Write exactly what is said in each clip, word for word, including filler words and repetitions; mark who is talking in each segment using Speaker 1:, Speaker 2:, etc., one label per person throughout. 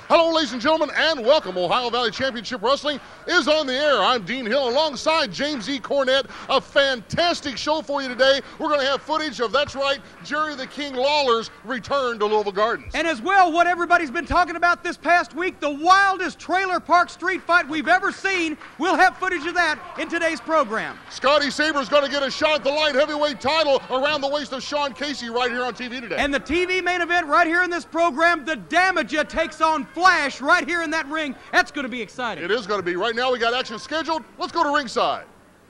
Speaker 1: Hello, ladies and gentlemen, and welcome. Ohio Valley Championship Wrestling is on the air. I'm Dean Hill alongside James E. Cornette. A fantastic show for you today. We're going to have footage of, that's right, Jerry the King Lawler's return to Louisville Gardens.
Speaker 2: And as well, what everybody's been talking about this past week, the wildest trailer park street fight we've ever seen. We'll have footage of that in today's program.
Speaker 1: Scotty Saber's going to get a shot at the light heavyweight title around the waist of Sean Casey right here on T V today.
Speaker 2: And the T V main event right here in this program, the Damaja takes on Flash right here in that ring. That's going to be exciting.
Speaker 1: It is going to be. Right now we got action scheduled. Let's go to ringside.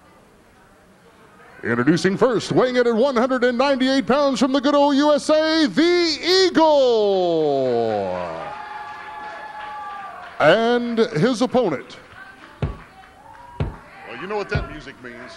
Speaker 1: Introducing first, weighing in at one hundred ninety-eight pounds from the good old U S A, the Eagle. And his opponent. Well, you know what that music means.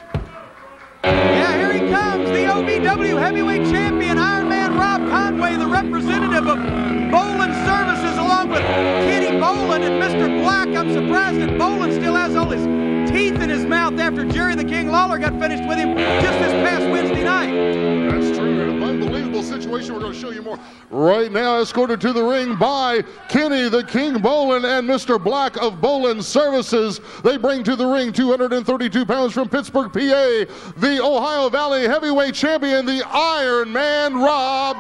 Speaker 2: Yeah, here he comes, the O V W heavyweight champion, Iron Man Rob Conway, the representative of Bolin Services, along with Kenny Bolin and Mister Black. I'm surprised that Bolin still has all his teeth in his mouth after Jerry the King Lawler got finished with him just this past Wednesday night.
Speaker 1: That's true. An unbelievable situation. We're going to show you more. Right now, escorted to the ring by Kenny the King Bolin and Mister Black of Bolin Services. They bring to the ring two hundred thirty-two pounds from Pittsburgh, P A, the Ohio Valley heavyweight champion, the Iron Man Rob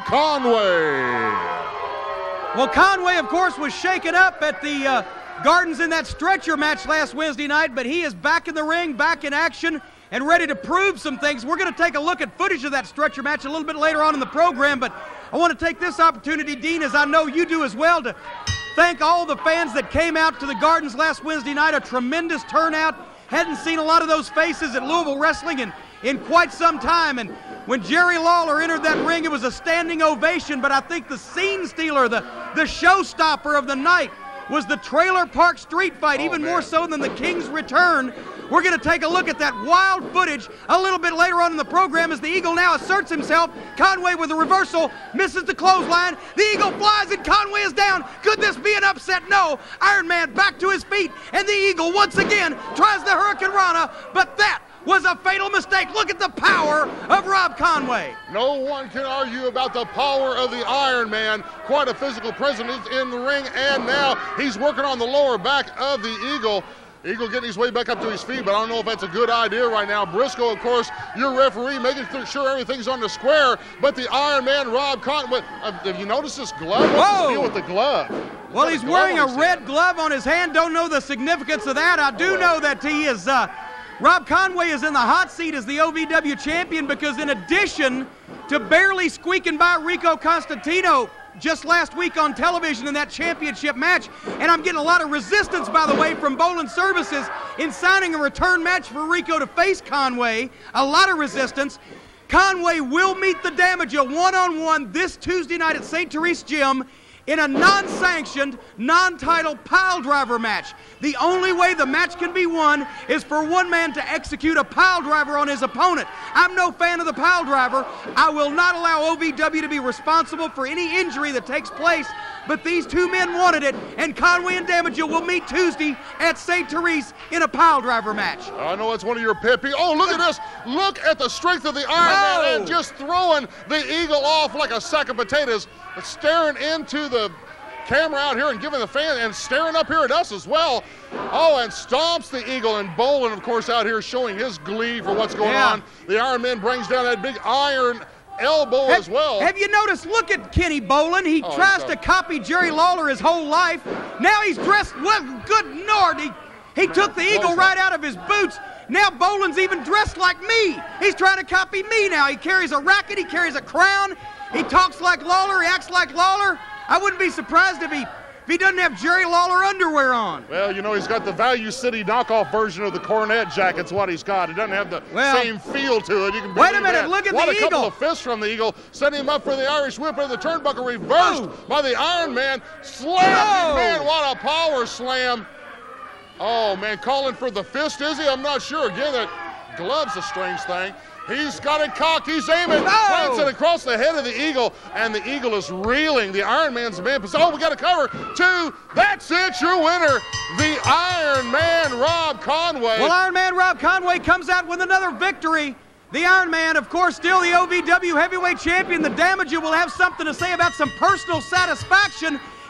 Speaker 1: Conway.
Speaker 2: Well, Conway, of course, was shaken up at the uh, Gardens in that stretcher match last Wednesday night, but he is back in the ring, back in action, and ready to prove some things. We're going to take a look at footage of that stretcher match a little bit later on in the program, but I want to take this opportunity, Dean, as I know you do as well, to thank all the fans that came out to the Gardens last Wednesday night. A tremendous turnout. Hadn't seen a lot of those faces at Louisville Wrestling in, in quite some time, and when Jerry Lawler entered that ring, it was a standing ovation, but I think the scene stealer, the, the showstopper of the night, was the trailer park street fight, oh, even man. more so than the King's return. We're going to take a look at that wild footage a little bit later on in the program as the Eagle now asserts himself. Conway with a reversal, misses the clothesline. The Eagle flies and Conway is down. Could this be an upset? No. Iron Man back to his feet, and the Eagle once again tries the Hurricane Rana, but that was a fatal mistake. Look at the power of Rob Conway.
Speaker 1: No one can argue about the power of the Iron Man. Quite a physical presence in the ring, and now he's working on the lower back of the Eagle. Eagle getting his way back up to his feet, but I don't know if that's a good idea right now. Briscoe, of course, your referee, making sure everything's on the square, but the Iron Man, Rob Conway, uh, have you noticed this glove? What's the deal with the glove?
Speaker 2: Well, he's wearing a red glove on his hand. Don't know the significance of that. I do know that he is... Uh, Rob Conway is in the hot seat as the O V W champion because in addition to barely squeaking by Rico Constantino just last week on television in that championship match, and I'm getting a lot of resistance, by the way, from Bolin Services in signing a return match for Rico to face Conway, a lot of resistance. Conway will meet the Damaja one-on-one this Tuesday night at Saint Therese Gym in a non-sanctioned, non-title pile driver match. The only way the match can be won is for one man to execute a pile driver on his opponent. I'm no fan of the pile driver. I will not allow O V W to be responsible for any injury that takes place, but these two men wanted it, and Conway and Damaja will meet Tuesday at Saint Therese in a pile driver match.
Speaker 1: I know it's one of your pet peeves. Oh, look at this. Look at the strength of the Iron
Speaker 2: oh.
Speaker 1: Man and just throwing the Eagle off like a sack of potatoes, staring into the camera out here and giving the fan and staring up here at us as well. Oh, and stomps the Eagle, and Bolin, of course, out here showing his glee for what's going
Speaker 2: yeah.
Speaker 1: on. The Iron Man brings down that big iron elbow
Speaker 2: have,
Speaker 1: as well.
Speaker 2: Have you noticed, look at Kenny Bolin. He
Speaker 1: oh,
Speaker 2: tries to copy Jerry Lawler his whole life. Now he's dressed, well, good Lord, he, he took the Eagle right out of his boots. Now Bolin's even dressed like me. He's trying to copy me now. He carries a racket, he carries a crown. He talks like Lawler, he acts like Lawler. I wouldn't be surprised if he if he doesn't have Jerry Lawler underwear on.
Speaker 1: Well, you know, he's got the Value City knockoff version of the Cornette jacket's what he's got. It doesn't have the
Speaker 2: well,
Speaker 1: same feel to it. You can
Speaker 2: wait a minute,
Speaker 1: that.
Speaker 2: look at
Speaker 1: what
Speaker 2: the
Speaker 1: a
Speaker 2: Eagle.
Speaker 1: Couple of fists from the Eagle, setting him up for the Irish whip and the turnbuckle, reversed
Speaker 2: oh.
Speaker 1: by the Iron Man. Slam,
Speaker 2: oh.
Speaker 1: man, what a power slam. Oh, man, calling for the fist, is he? I'm not sure. Again, that glove's a strange thing. He's got it cocked. He's aiming.
Speaker 2: No.
Speaker 1: Plants it across the head of the Eagle, and the Eagle is reeling. The Iron Man's man. Oh, we got a cover. Two. That's it. Your winner, the Iron Man, Rob Conway.
Speaker 2: Well, Iron Man Rob Conway comes out with another victory. The Iron Man, of course, still the O V W heavyweight champion. The Damaja will have something to say about some personal satisfaction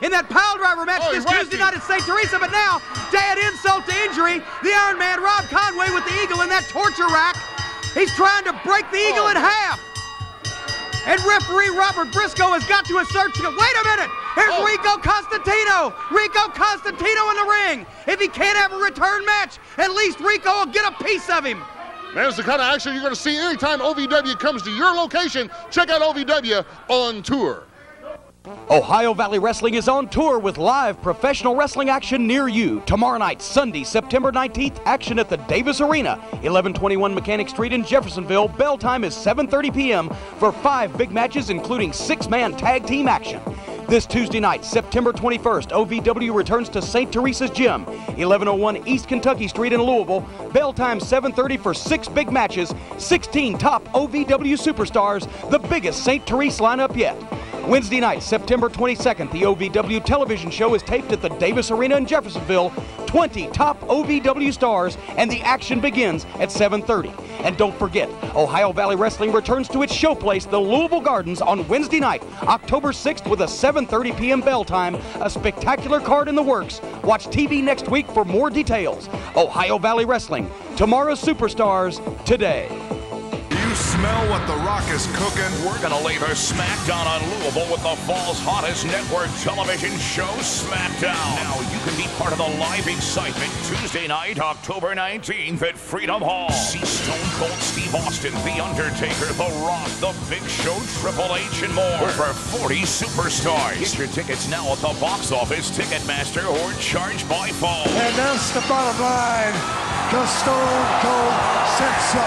Speaker 2: in that pile driver match
Speaker 1: Oh,
Speaker 2: this
Speaker 1: he
Speaker 2: Tuesday night at Saint Teresa. But now, to add insult to injury, the Iron Man, Rob Conway, with the Eagle in that torture rack. He's trying to break the Eagle
Speaker 1: Oh.
Speaker 2: in half. And referee Robert Briscoe has got to assert, wait a minute, here's
Speaker 1: Oh.
Speaker 2: Rico Constantino. Rico Constantino in the ring. If he can't have a return match, at least Rico will get a piece of him.
Speaker 1: Man, it's the kind of action you're going to see anytime O V W comes to your location. Check out O V W on tour.
Speaker 3: Ohio Valley Wrestling is on tour with live professional wrestling action near you. Tomorrow night, Sunday, September nineteenth, action at the Davis Arena, eleven twenty-one Mechanic Street in Jeffersonville. Bell time is seven thirty p m for five big matches, including six-man tag team action. This Tuesday night, September twenty-first, O V W returns to Saint Teresa's Gym, eleven oh one East Kentucky Street in Louisville. Bell time seven thirty for six big matches, sixteen top O V W superstars, the biggest Saint Teresa lineup yet. Wednesday night, September twenty-second, the O V W television show is taped at the Davis Arena in Jeffersonville. twenty top O V W stars, and the action begins at seven thirty. And don't forget, Ohio Valley Wrestling returns to its showplace, the Louisville Gardens, on Wednesday night, October sixth, with a seven thirty p m bell time. A spectacular card in the works. Watch T V next week for more details. Ohio Valley Wrestling, tomorrow's superstars, today.
Speaker 4: You smell what The Rock is cooking?
Speaker 5: We're going to lay the smackdown on Louisville with the fall's hottest network television show, SmackDown. Now you can be part of the live excitement Tuesday night, October nineteenth at Freedom Hall. See Stone Cold Steve Austin, The Undertaker, The Rock, The Big Show, Triple H, and more. Over forty superstars. Get your tickets now at the box office, Ticketmaster, or charge by phone.
Speaker 6: And that's the bottom line, because Stone Cold said so.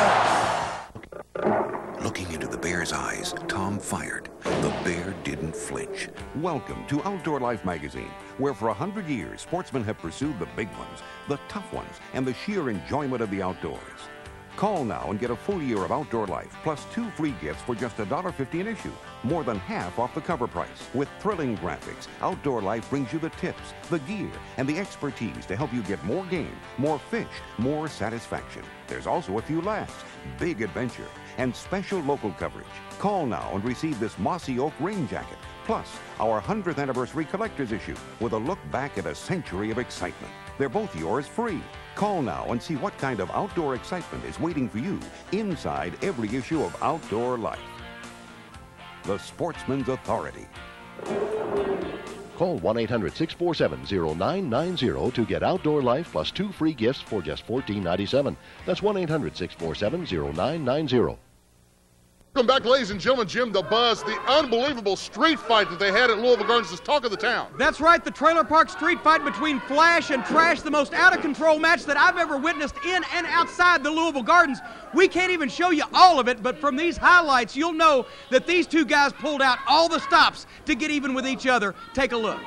Speaker 7: Looking into the bear's eyes, Tom fired. The bear didn't flinch.
Speaker 8: Welcome to Outdoor Life magazine, where for a hundred years, sportsmen have pursued the big ones, the tough ones, and the sheer enjoyment of the outdoors. Call now and get a full year of Outdoor Life, plus two free gifts for just one dollar fifty an issue, more than half off the cover price. With thrilling graphics, Outdoor Life brings you the tips, the gear, and the expertise to help you get more game, more fish, more satisfaction. There's also a few laughs, big adventure, and special local coverage. Call now and receive this Mossy Oak rain jacket, plus our hundredth anniversary collector's issue with a look back at a century of excitement. They're both yours free. Call now and see what kind of outdoor excitement is waiting for you inside every issue of Outdoor Life. The Sportsman's Authority.
Speaker 9: Call one eight hundred, six four seven, oh nine nine oh to get Outdoor Life plus two free gifts for just fourteen ninety-seven. That's one eight hundred, six four seven, oh nine nine oh.
Speaker 1: Welcome back, ladies and gentlemen. Jim, the Buzz, the unbelievable street fight that they had at Louisville Gardens is talk of the town.
Speaker 2: That's right, the Trailer Park street fight between Flash and Trash, the most out-of-control match that I've ever witnessed in and outside the Louisville Gardens. We can't even show you all of it, but from these highlights, you'll know that these two guys pulled out all the stops to get even with each other. Take a look.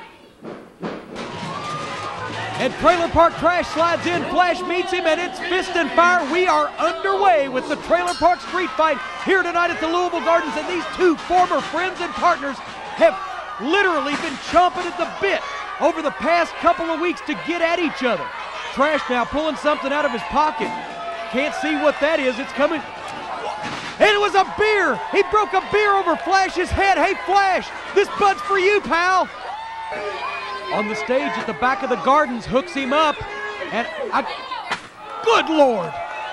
Speaker 2: And Trailer Park Trash slides in, Flash meets him, and it's fist and fire. We are underway with the Trailer Park street fight here tonight at the Louisville Gardens, and these two former friends and partners have literally been chomping at the bit over the past couple of weeks to get at each other. Trash now pulling something out of his pocket. Can't see what that is. It's coming. And it was a beer. He broke a beer over Flash's head. Hey, Flash, this bud's for you, pal. On the stage at the back of the Gardens, hooks him up, and I, good Lord!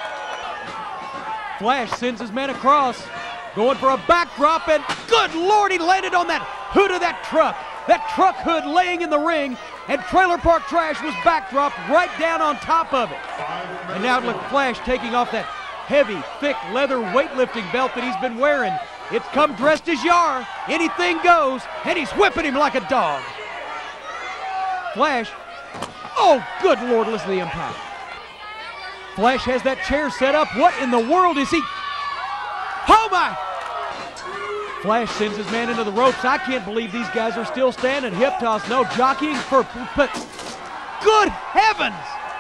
Speaker 2: Flash sends his man across, going for a backdrop, and good Lord, he landed on that hood of that truck. That truck hood laying in the ring, and Trailer Park Trash was backdropped right down on top of it. And now look, Flash taking off that heavy, thick leather weightlifting belt that he's been wearing. It's come dressed as Yar. Anything goes, and he's whipping him like a dog. Flash, oh, good Lord, listen to the impact. Flash has that chair set up. What in the world is he? Oh, my! Flash sends his man into the ropes. I can't believe these guys are still standing. Hip toss, no jockeying for, but good heavens!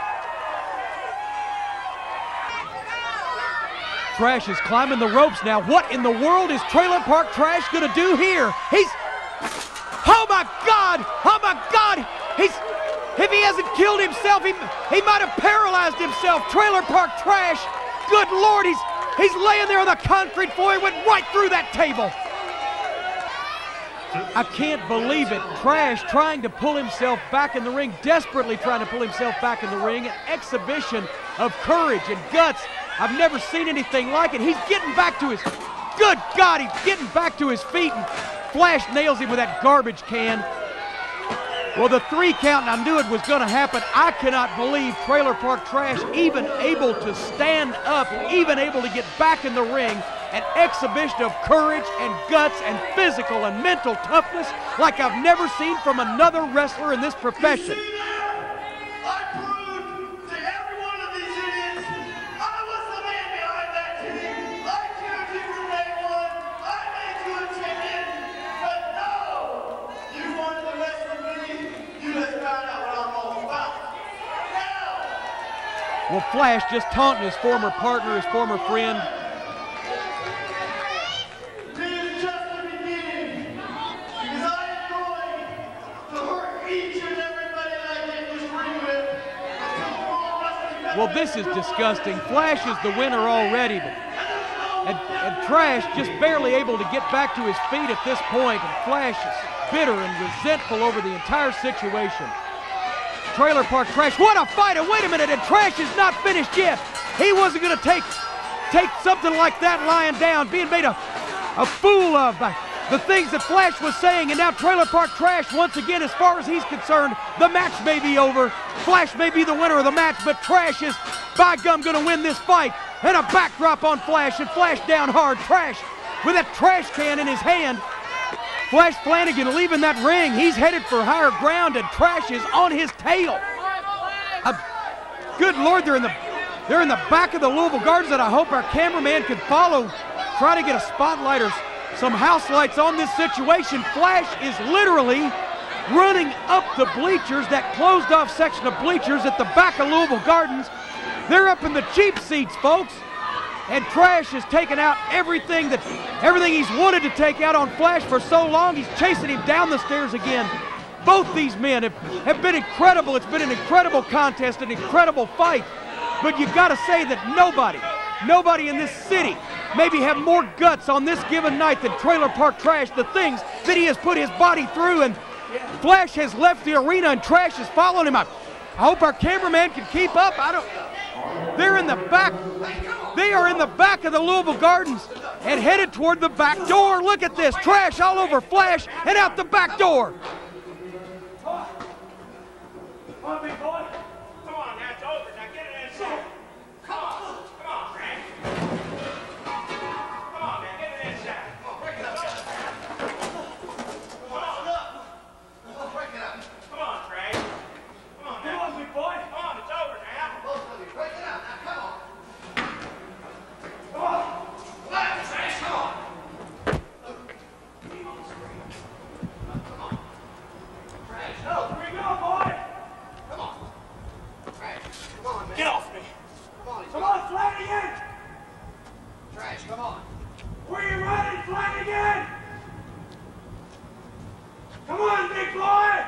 Speaker 2: Trash is climbing the ropes now. What in the world is Trailer Park Trash gonna do here? He's, oh my God, oh my God! He's, if he hasn't killed himself, he, he might have paralyzed himself. Trailer Park Trash, good Lord, he's, he's laying there on the concrete floor. He went right through that table. I can't believe it. Trash trying to pull himself back in the ring, desperately trying to pull himself back in the ring. An exhibition of courage and guts. I've never seen anything like it. He's getting back to his, good God, he's getting back to his feet, and Flash nails him with that garbage can. Well, the three count, and I knew it was going to happen. I cannot believe Trailer Park Trash even able to stand up, even able to get back in the ring. An exhibition of courage and guts and physical and mental toughness like I've never seen from another wrestler in this profession. Well, Flash just taunting his former partner, his former friend.
Speaker 10: This is just the beginning, because I am going to hurt each and everybody that I get in this ring with.
Speaker 2: Well, this is disgusting. Flash is the winner already, but, and, and Trash just barely able to get back to his feet at this point, and Flash is bitter and resentful over the entire situation. Trailer Park Trash, what a fight, and wait a minute, and Trash is not finished yet. He wasn't gonna take take something like that lying down, being made a, a fool of by the things that Flash was saying, and now Trailer Park Trash, once again, as far as he's concerned, the match may be over. Flash may be the winner of the match, but Trash is, by gum, gonna win this fight. And a backdrop on Flash, and Flash down hard. Trash with that trash can in his hand. Flash Flanagan leaving that ring. He's headed for higher ground, and Trash is on his tail. Uh, good Lord, they're in the they're in the back of the Louisville Gardens, and I hope our cameraman can follow, try to get a spotlight or some house lights on this situation. Flash is literally running up the bleachers, that closed off section of bleachers at the back of Louisville Gardens. They're up in the cheap seats, folks. And Trash has taken out everything that everything he's wanted to take out on Flash for so long. He's chasing him down the stairs again. Both these men have, have been incredible. It's been an incredible contest, an incredible fight. But you've got to say that nobody, nobody in this city maybe have more guts on this given night than Trailer Park Trash. The things that he has put his body through, and Flash has left the arena and Trash is following him. I, I hope our cameraman can keep up. I don't. They're in the back. They are in the back of the Louisville Gardens and headed toward the back door. Look at this. Trash all over Flash and out the back door.
Speaker 10: Come on, big boy. Come on, now it's over. Now get it inside. Come on. Come on, Trash. Come on, man. Get it inside. Come on, break it up. Come on, up. Come on, break it up. Come on, Trash. Come on, now. Come on, big boy. Come on, it's over now. Both of you, break it up. Now, come on. Come on. Left, Trash, come on. Come on. Trash, no. Here we go, boy. Come on. Trash, come on, man. Get off me. Come on, come on, Flanagan. Trash, come on. Where you running, Flanagan? Come on, big boy.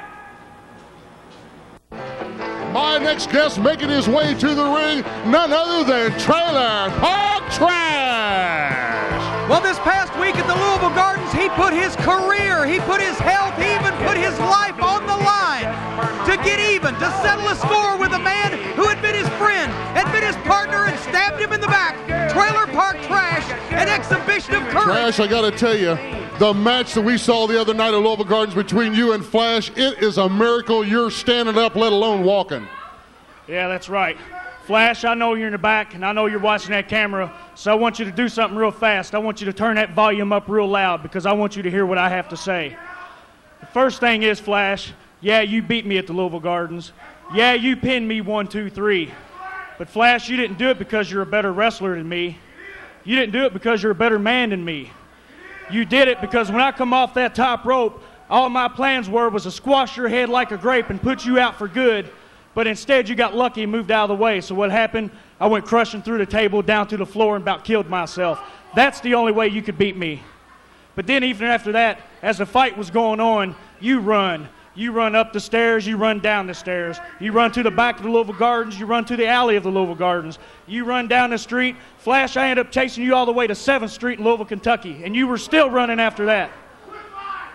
Speaker 1: My next guest making his way to the ring, none other than Trailer Park Trash.
Speaker 2: Well, this past week at the Louisville Gardens, he put his career, he put his health, he even put his life on the line to get even, to settle a score with a man who had been his friend, had been his partner, and stabbed him in the back. Trailer Park Trash, an exhibition of courage.
Speaker 1: Trash, I gotta tell you, the match that we saw the other night at Louisville Gardens between you and Flash, it is a miracle you're standing up, let alone walking.
Speaker 11: Yeah, that's right. Flash, I know you're in the back, and I know you're watching that camera, so I want you to do something real fast. I want you to turn that volume up real loud because I want you to hear what I have to say. The first thing is, Flash, yeah, you beat me at the Louisville Gardens. Yeah, you pinned me one, two, three. But Flash, you didn't do it because you're a better wrestler than me. You didn't do it because you're a better man than me. You did it because when I come off that top rope, all my plans were was to squash your head like a grape and put you out for good. But instead, you got lucky and moved out of the way. So what happened? I went crushing through the table, down to the floor, and about killed myself. That's the only way you could beat me. But then even after that, as the fight was going on, you run. You run up the stairs, you run down the stairs. You run to the back of the Louisville Gardens, you run to the alley of the Louisville Gardens. You run down the street. Flash, I ended up chasing you all the way to seventh street in Louisville, Kentucky, and you were still running after that.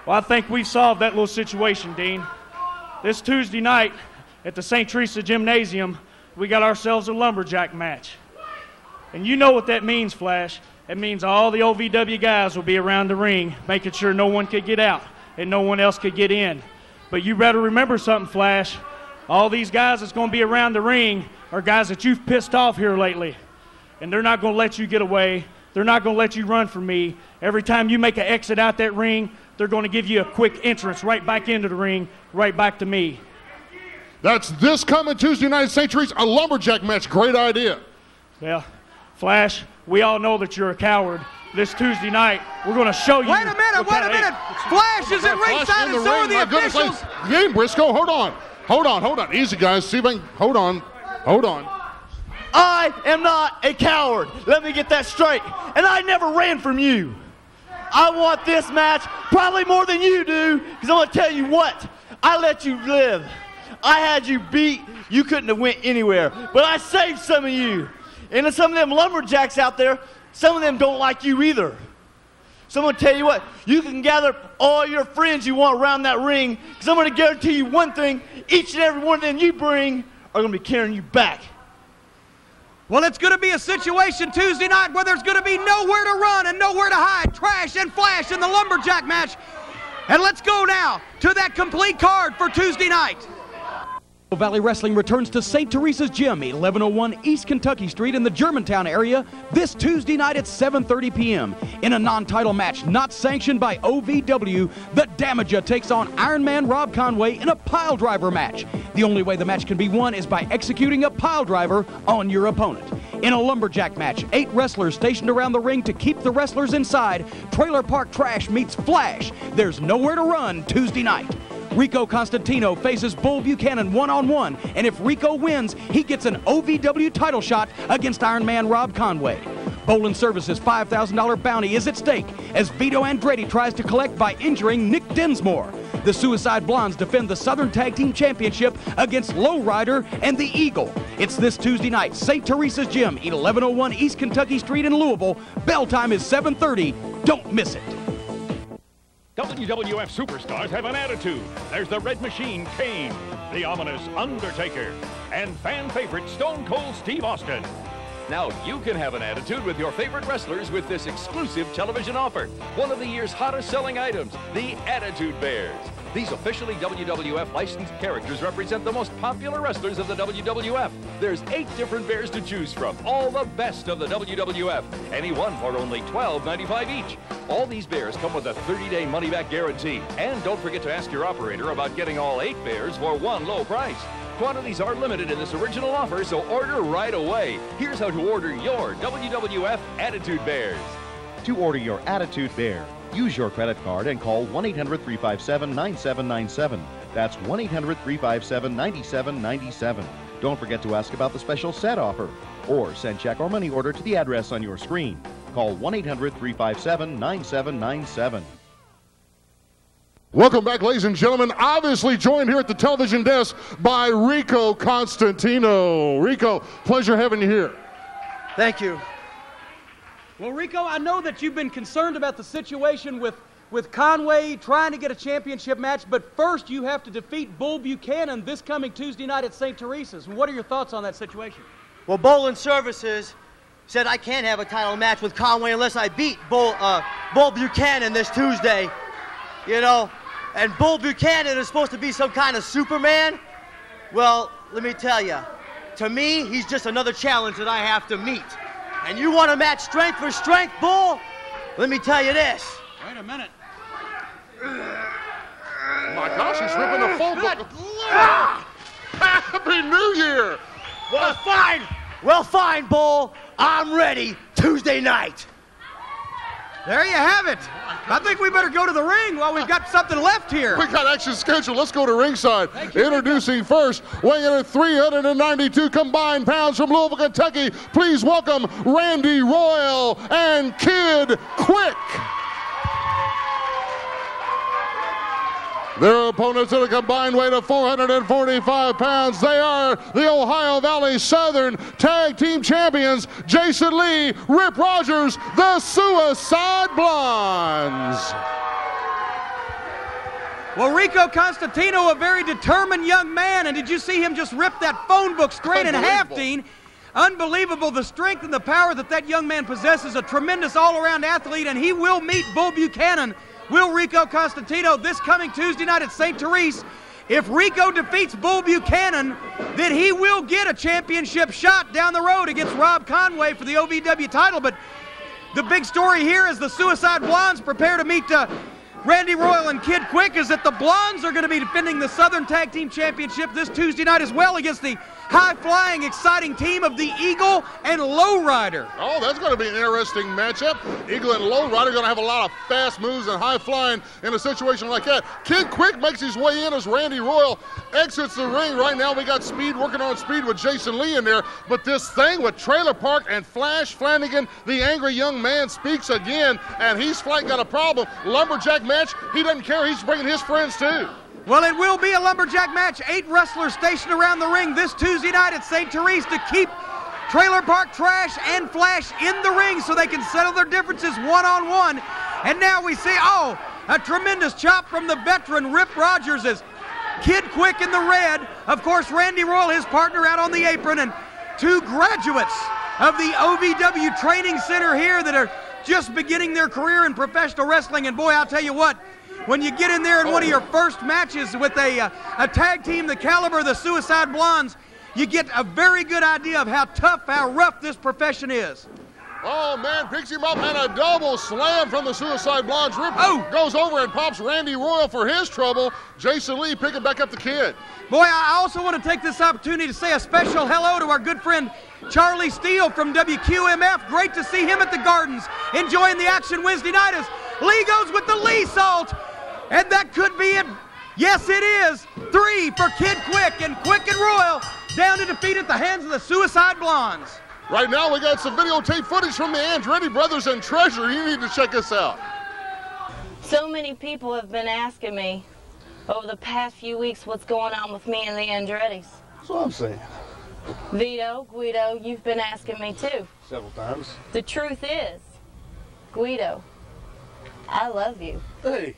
Speaker 11: Well, I think we've solved that little situation, Dean. This Tuesday night at the Saint Teresa Gymnasium, we got ourselves a lumberjack match. And you know what that means, Flash. It means all the O V W guys will be around the ring, making sure no one could get out and no one else could get in. But you better remember something, Flash. All these guys that's going to be around the ring are guys that you've pissed off here lately. And they're not going to let you get away. They're not going to let you run from me. Every time you make an exit out that ring, they're going to give you a quick entrance right back into the ring, right back to me.
Speaker 1: That's this coming Tuesday night at Saint Teresa, a lumberjack match. Great idea.
Speaker 11: Well, Flash, we all know that you're a coward. This Tuesday night, we're going to show you.
Speaker 2: Wait a minute, wait a minute. Flash is at ringside and so are the officials.
Speaker 1: Game, Briscoe, hold on. Hold on, hold on. Easy, guys. See if I can. Hold on. Hold on.
Speaker 12: I am not a coward. Let me get that straight. And I never ran from you. I want this match probably more than you do, because I'm going to tell you what. I let you live. I had you beat. You couldn't have went anywhere. But I saved some of you. And then some of them lumberjacks out there, some of them don't like you either. So I'm going to tell you what. You can gather all your friends you want around that ring, because I'm going to guarantee you one thing. Each and every one of them you bring are going to be carrying you back.
Speaker 2: Well, it's going to be a situation Tuesday night where there's going to be nowhere to run and nowhere to hide. Trash and Flash in the lumberjack match. And let's go now to that complete card for Tuesday night.
Speaker 3: Valley Wrestling returns to Saint Teresa's Gym, eleven oh one East Kentucky Street in the Germantown area this Tuesday night at seven thirty p m In a non-title match not sanctioned by O V W, the Damager takes on Iron Man Rob Conway in a pile driver match. The only way the match can be won is by executing a pile driver on your opponent. In a lumberjack match, eight wrestlers stationed around the ring to keep the wrestlers inside. Trailer Park Trash meets Flash. There's nowhere to run Tuesday night. Rico Constantino faces Bull Buchanan one-on-one, and if Rico wins, he gets an O V W title shot against Iron Man Rob Conway. Bolin Services' five thousand dollar bounty is at stake as Vito Andretti tries to collect by injuring Nick Dinsmore. The Suicide Blondes defend the Southern Tag Team Championship against Lowrider and the Eagle. It's this Tuesday night, Saint Teresa's Gym, eleven oh one East Kentucky Street in Louisville. Bell time is seven thirty. Don't miss it.
Speaker 13: W W F superstars have an attitude. There's the Red Machine, Kane, the ominous Undertaker, and fan favorite Stone Cold Steve Austin.
Speaker 14: Now you can have an attitude with your favorite wrestlers with this exclusive television offer. One of the year's hottest selling items, the Attitude Bears. These officially W W F licensed characters represent the most popular wrestlers of the W W F. There's eight different bears to choose from, all the best of the W W F. Any one for only twelve ninety-five each. All these bears come with a thirty day money-back guarantee. And don't forget to ask your operator about getting all eight bears for one low price. Quantities are limited in this original offer, so order right away. Here's how to order your W W F Attitude Bears.
Speaker 15: To order your Attitude Bear, use your credit card and call one eight hundred, three five seven, nine seven nine seven. That's one eight hundred, three five seven, nine seven nine seven. Don't forget to ask about the special set offer, or send check or money order to the address on your screen. Call one eight hundred, three five seven, nine seven nine seven.
Speaker 1: Welcome back, ladies and gentlemen. Obviously joined here at the television desk by Rico Constantino. Rico, pleasure having you here.
Speaker 2: Thank you. Well, Rico, I know that you've been concerned about the situation with, with Conway trying to get a championship match, but first you have to defeat Bull Buchanan this coming Tuesday night at Saint Teresa's. What are your thoughts on that situation?
Speaker 12: Well, Bolin Services said I can't have a title match with Conway unless I beat Bull, uh, Bull Buchanan this Tuesday. You know, and Bull Buchanan is supposed to be some kind of Superman. Well, let me tell you, to me, he's just another challenge that I have to meet. And you want to match strength for strength, Bull? Let me tell you this.
Speaker 2: Wait a minute.
Speaker 1: Oh my gosh, he's ripping the phone book. Ah! Happy New Year!
Speaker 12: Well, fine. Well, fine, Bull. I'm ready Tuesday night.
Speaker 2: There you have it. I think we better go to the ring while we've got something left here.
Speaker 1: We got action scheduled. Let's go to ringside. Introducing first, weighing in at three hundred ninety-two combined pounds from Louisville, Kentucky. Please welcome Randy Royal and Kid Quick. Their opponents at a combined weight of four hundred forty-five pounds. They are the Ohio Valley Southern Tag Team Champions, Jason Lee, Rip Rogers, the Suicide Blondes.
Speaker 2: Well, Rico Constantino, a very determined young man, and did you see him just rip that phone book straight in half, Dean? Unbelievable, the strength and the power that that young man possesses, a tremendous all-around athlete, and he will meet Bull Buchanan, will Rico Constantino, this coming Tuesday night at Saint Therese. If Rico defeats Bull Buchanan, then he will get a championship shot down the road against Rob Conway for the O V W title. But the big story here is the Suicide Blondes prepare to meet uh, Randy Royal and Kid Quick, is that the Blondes are going to be defending the Southern Tag Team Championship this Tuesday night as well against the high-flying, exciting team of the Eagle and Lowrider.
Speaker 1: Oh, that's going to be an interesting matchup. Eagle and Lowrider are going to have a lot of fast moves and high-flying in a situation like that. Kid Quick makes his way in as Randy Royal exits the ring. Right now we got Speed working on Speed with Jason Lee in there, but this thing with Trailer Park and Flash Flanagan, the angry young man, speaks again, and he's flat got a problem. Lumberjack match, he doesn't care. He's bringing his friends too.
Speaker 2: Well, it will be a lumberjack match. Eight wrestlers stationed around the ring this Tuesday night at Saint Therese to keep Trailer Park Trash and Flash in the ring so they can settle their differences one-on-one. And now we see, oh, a tremendous chop from the veteran Rip Rogers as Kid Quick in the red. Of course, Randy Royal, his partner, out on the apron, and two graduates of the O V W Training Center here that are just beginning their career in professional wrestling. And boy, I'll tell you what, when you get in there in one of your first matches with a, uh, a tag team the caliber of the Suicide Blondes, you get a very good idea of how tough, how rough this profession is.
Speaker 1: Oh, man, picks him up and a double slam from the Suicide Blondes. Rip
Speaker 2: oh.
Speaker 1: goes over and pops Randy Royal for his trouble. Jason Lee picking back up the Kid.
Speaker 2: Boy, I also want to take this opportunity to say a special hello to our good friend Charlie Steele from W Q M F. Great to see him at the Gardens, enjoying the action Wednesday night as Lee goes with the Lee Salt. And that could be it. Yes, it is. Three for Kid Quick, and Quick and Royal down to defeat at the hands of the Suicide Blondes.
Speaker 1: Right now, we got some videotape footage from the Andretti brothers and Treasure. You need to check this out.
Speaker 16: So many people have been asking me over the past few weeks what's going on with me and the Andrettis.
Speaker 17: That's what I'm saying.
Speaker 16: Vito, Guido, you've been asking me too.
Speaker 17: Several times.
Speaker 16: The truth is, Guido, I love you.
Speaker 17: Hey.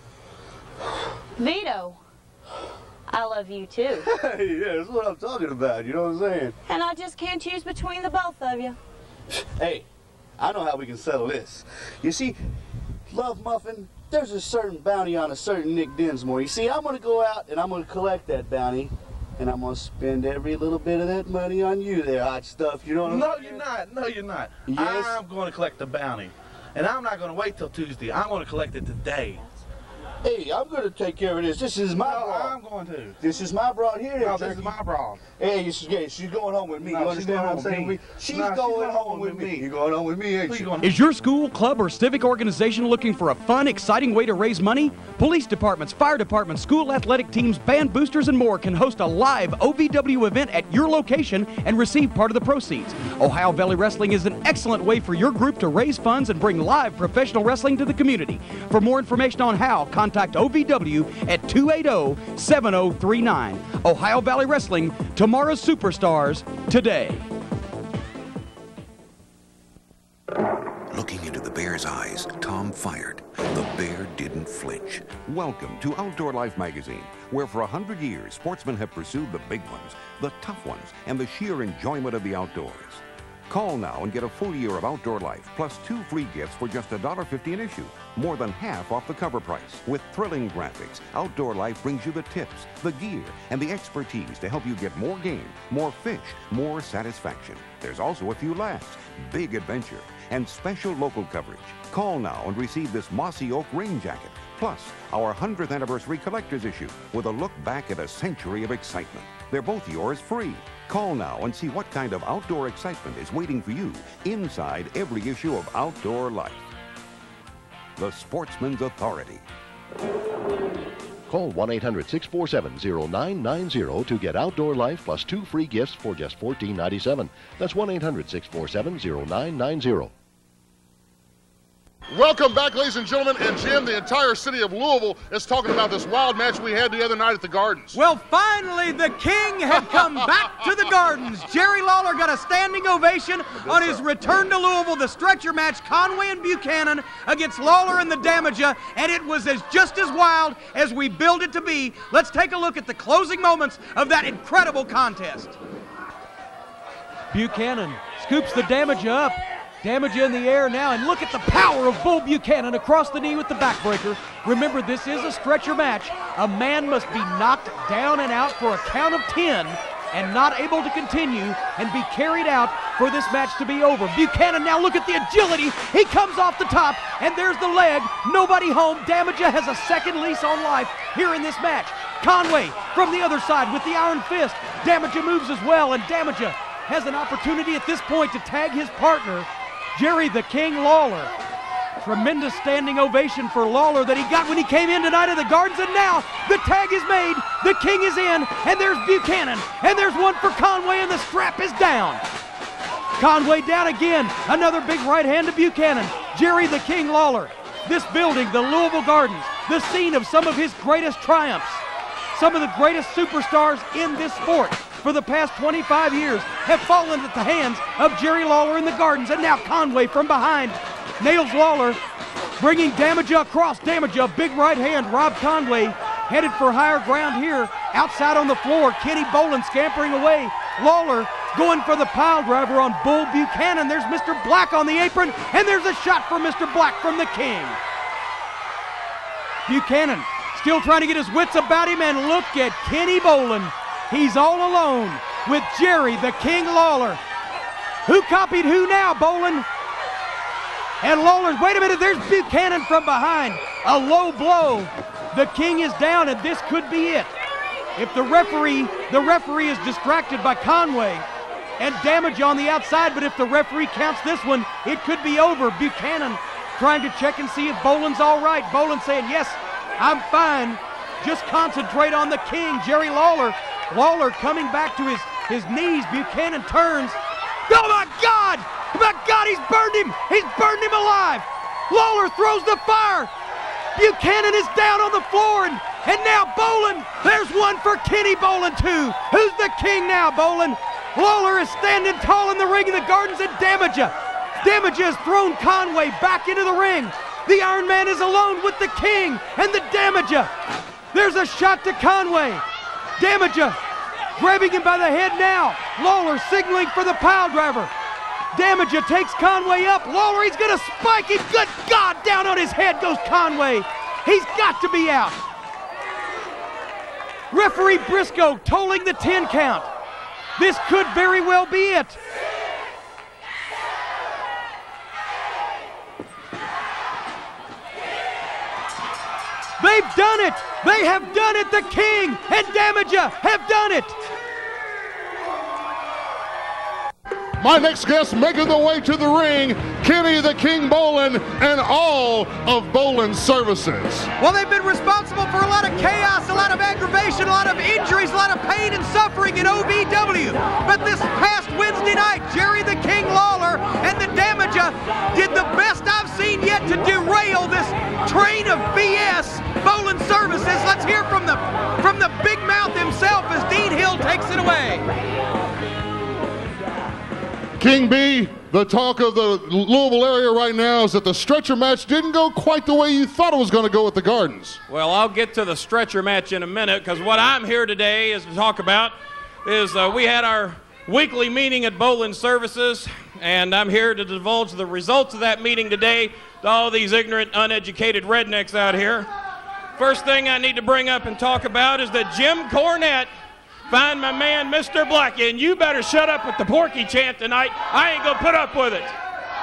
Speaker 16: Vito, I love you too.
Speaker 17: Hey, yeah, that's what I'm talking about, you know what I'm saying?
Speaker 16: And I just can't choose between the both of you.
Speaker 17: Hey, I know how we can settle this. You see, Love Muffin, there's a certain bounty on a certain Nick Dinsmore. You see, I'm going to go out and I'm going to collect that bounty, and I'm going to spend every little bit of that money on you there, hot stuff, you know what I'm
Speaker 18: No,
Speaker 17: saying?
Speaker 18: you're not. No, you're not.
Speaker 17: Yes?
Speaker 18: I'm going to collect the bounty, and I'm not going to wait till Tuesday. I'm going to collect it today.
Speaker 17: Hey, I'm going to take care of this. This is my
Speaker 18: No,
Speaker 17: broad.
Speaker 18: I'm going to.
Speaker 17: This is my broad here.
Speaker 18: No, this is my broad.
Speaker 17: Hey, she's, yeah, she's going home with me.
Speaker 18: No,
Speaker 17: you
Speaker 18: she's
Speaker 17: understand
Speaker 18: going
Speaker 17: what I'm
Speaker 18: home
Speaker 17: saying?
Speaker 18: with me.
Speaker 17: She's,
Speaker 18: No, she's
Speaker 17: going
Speaker 18: going
Speaker 17: home
Speaker 18: home
Speaker 17: with
Speaker 18: with
Speaker 17: me.
Speaker 18: me.
Speaker 17: You're going home with me, ain't you?
Speaker 3: Is your school, club, or civic organization looking for a fun, exciting way to raise money? Police departments, fire departments, school athletic teams, band boosters, and more can host a live O V W event at your location and receive part of the proceeds. Ohio Valley Wrestling is an excellent way for your group to raise funds and bring live professional wrestling to the community. For more information on how, contact O V W at two eight zero, seven zero three nine. Ohio Valley Wrestling, tomorrow's superstars, today.
Speaker 7: Looking into the bear's eyes, Tom fired. The bear didn't flinch.
Speaker 8: Welcome to Outdoor Life magazine, where for a hundred years, sportsmen have pursued the big ones, the tough ones, and the sheer enjoyment of the outdoors. Call now and get a full year of Outdoor Life, plus two free gifts for just one dollar fifty an issue, more than half off the cover price. With thrilling graphics, Outdoor Life brings you the tips, the gear, and the expertise to help you get more game, more fish, more satisfaction. There's also a few laughs, big adventure, and special local coverage. Call now and receive this Mossy Oak rain jacket, plus our hundredth anniversary collector's issue with a look back at a century of excitement. They're both yours free. Call now and see what kind of outdoor excitement is waiting for you inside every issue of Outdoor Life. The Sportsman's Authority.
Speaker 9: Call one eight hundred, six four seven, zero nine nine zero to get Outdoor Life plus two free gifts for just fourteen ninety-seven. That's one eight hundred, six four seven, zero nine nine zero.
Speaker 1: Welcome back, ladies and gentlemen. And Jim, the entire city of Louisville is talking about this wild match we had the other night at the Gardens.
Speaker 2: Well, finally, the King had come back to the Gardens. Jerry Lawler got a standing ovation on his return to Louisville, the stretcher match, Conway and Buchanan against Lawler and the Damaja, and it was as just as wild as we billed it to be. Let's take a look at the closing moments of that incredible contest.
Speaker 3: Buchanan scoops the Damaja up. Damaja in the air now, and look at the power of Bull Buchanan across the knee with the backbreaker. Remember, this is a stretcher match. A man must be knocked down and out for a count of ten and not able to continue and be carried out for this match to be over. Buchanan now, look at the agility. He comes off the top, and there's the leg. Nobody home. Damaja has a second lease on life here in this match. Conway from the other side with the iron fist. Damaja moves as well, and Damaja has an opportunity at this point to tag his partner, Jerry the King Lawler. Tremendous standing ovation for Lawler that he got when he came in tonight at the Gardens, and now the tag is made, the King is in, and there's Buchanan, and there's one for Conway, and the strap is down. Conway down again, another big right hand to Buchanan. Jerry the King Lawler, this building, the Louisville Gardens, the scene of some of his greatest triumphs, some of the greatest superstars in this sport for the past twenty-five years have fallen at the hands of Jerry Lawler in the Gardens, and now Conway from behind nails Lawler, bringing Damaja across. Damaja, big right hand. Rob Conway headed for higher ground here, outside on the floor. Kenny Bolin scampering away. Lawler going for the pile driver on Bull Buchanan. There's Mister Black on the apron, and there's a shot for Mister Black from the King. Buchanan still trying to get his wits about him, and look at Kenny Bolin. He's all alone with Jerry the King Lawler. Who copied who now, Bolin? And Lawler, wait a minute, there's Buchanan from behind. A low blow. The King is down, and this could be it. If the referee, the referee is distracted by Conway and Damaja on the outside, but if the referee counts this one, it could be over. Buchanan trying to check and see if Bolin's all right. Bolin saying, yes, I'm fine. Just concentrate on the King, Jerry Lawler. Lawler coming back to his, his knees. Buchanan turns. Oh my God! Oh my God, he's burned him! He's burned him alive! Lawler throws the fire! Buchanan is down on the floor, and, and now Bolin! There's one for Kenny Bolin too! Who's the King now, Bolin? Lawler is standing tall in the ring in the Gardens, and Damaja. Damaja has thrown Conway back into the ring. The Iron Man is alone with the King and the Damaja. There's a shot to Conway. Damaja grabbing him by the head now. Lawler signaling for the pile driver. Damaja takes Conway up. Lawler, he's going to spike him. Good God, down on his head goes Conway. He's got to be out. Referee Briscoe tolling the ten count. This could very well be it. They've done it! They have done it! The King and Damaja have done it!
Speaker 1: My next guest making the way to the ring, Kenny the King Bolin and all of Bolin's services.
Speaker 2: Well, they've been responsible for a lot of chaos, a lot of aggravation, a lot of injuries, a lot of pain and suffering in O V W. But this past Wednesday night, Jerry the King Lawler and the Damaja did the best I've seen yet to derail this train of B S. Bolin services. Let's hear from the from the big mouth himself as Dean Hill takes it away.
Speaker 1: King B, the talk of the Louisville area right now is that the stretcher match didn't go quite the way you thought it was going to go at the Gardens.
Speaker 19: Well, I'll get to the stretcher match in a minute, because what I'm here today is to talk about is uh, we had our weekly meeting at Bolin Services, and I'm here to divulge the results of that meeting today to all these ignorant, uneducated rednecks out here. First thing I need to bring up and talk about is that Jim Cornette find my man, Mister Black, and you better shut up with the Porky chant tonight. I ain't gonna put up with it.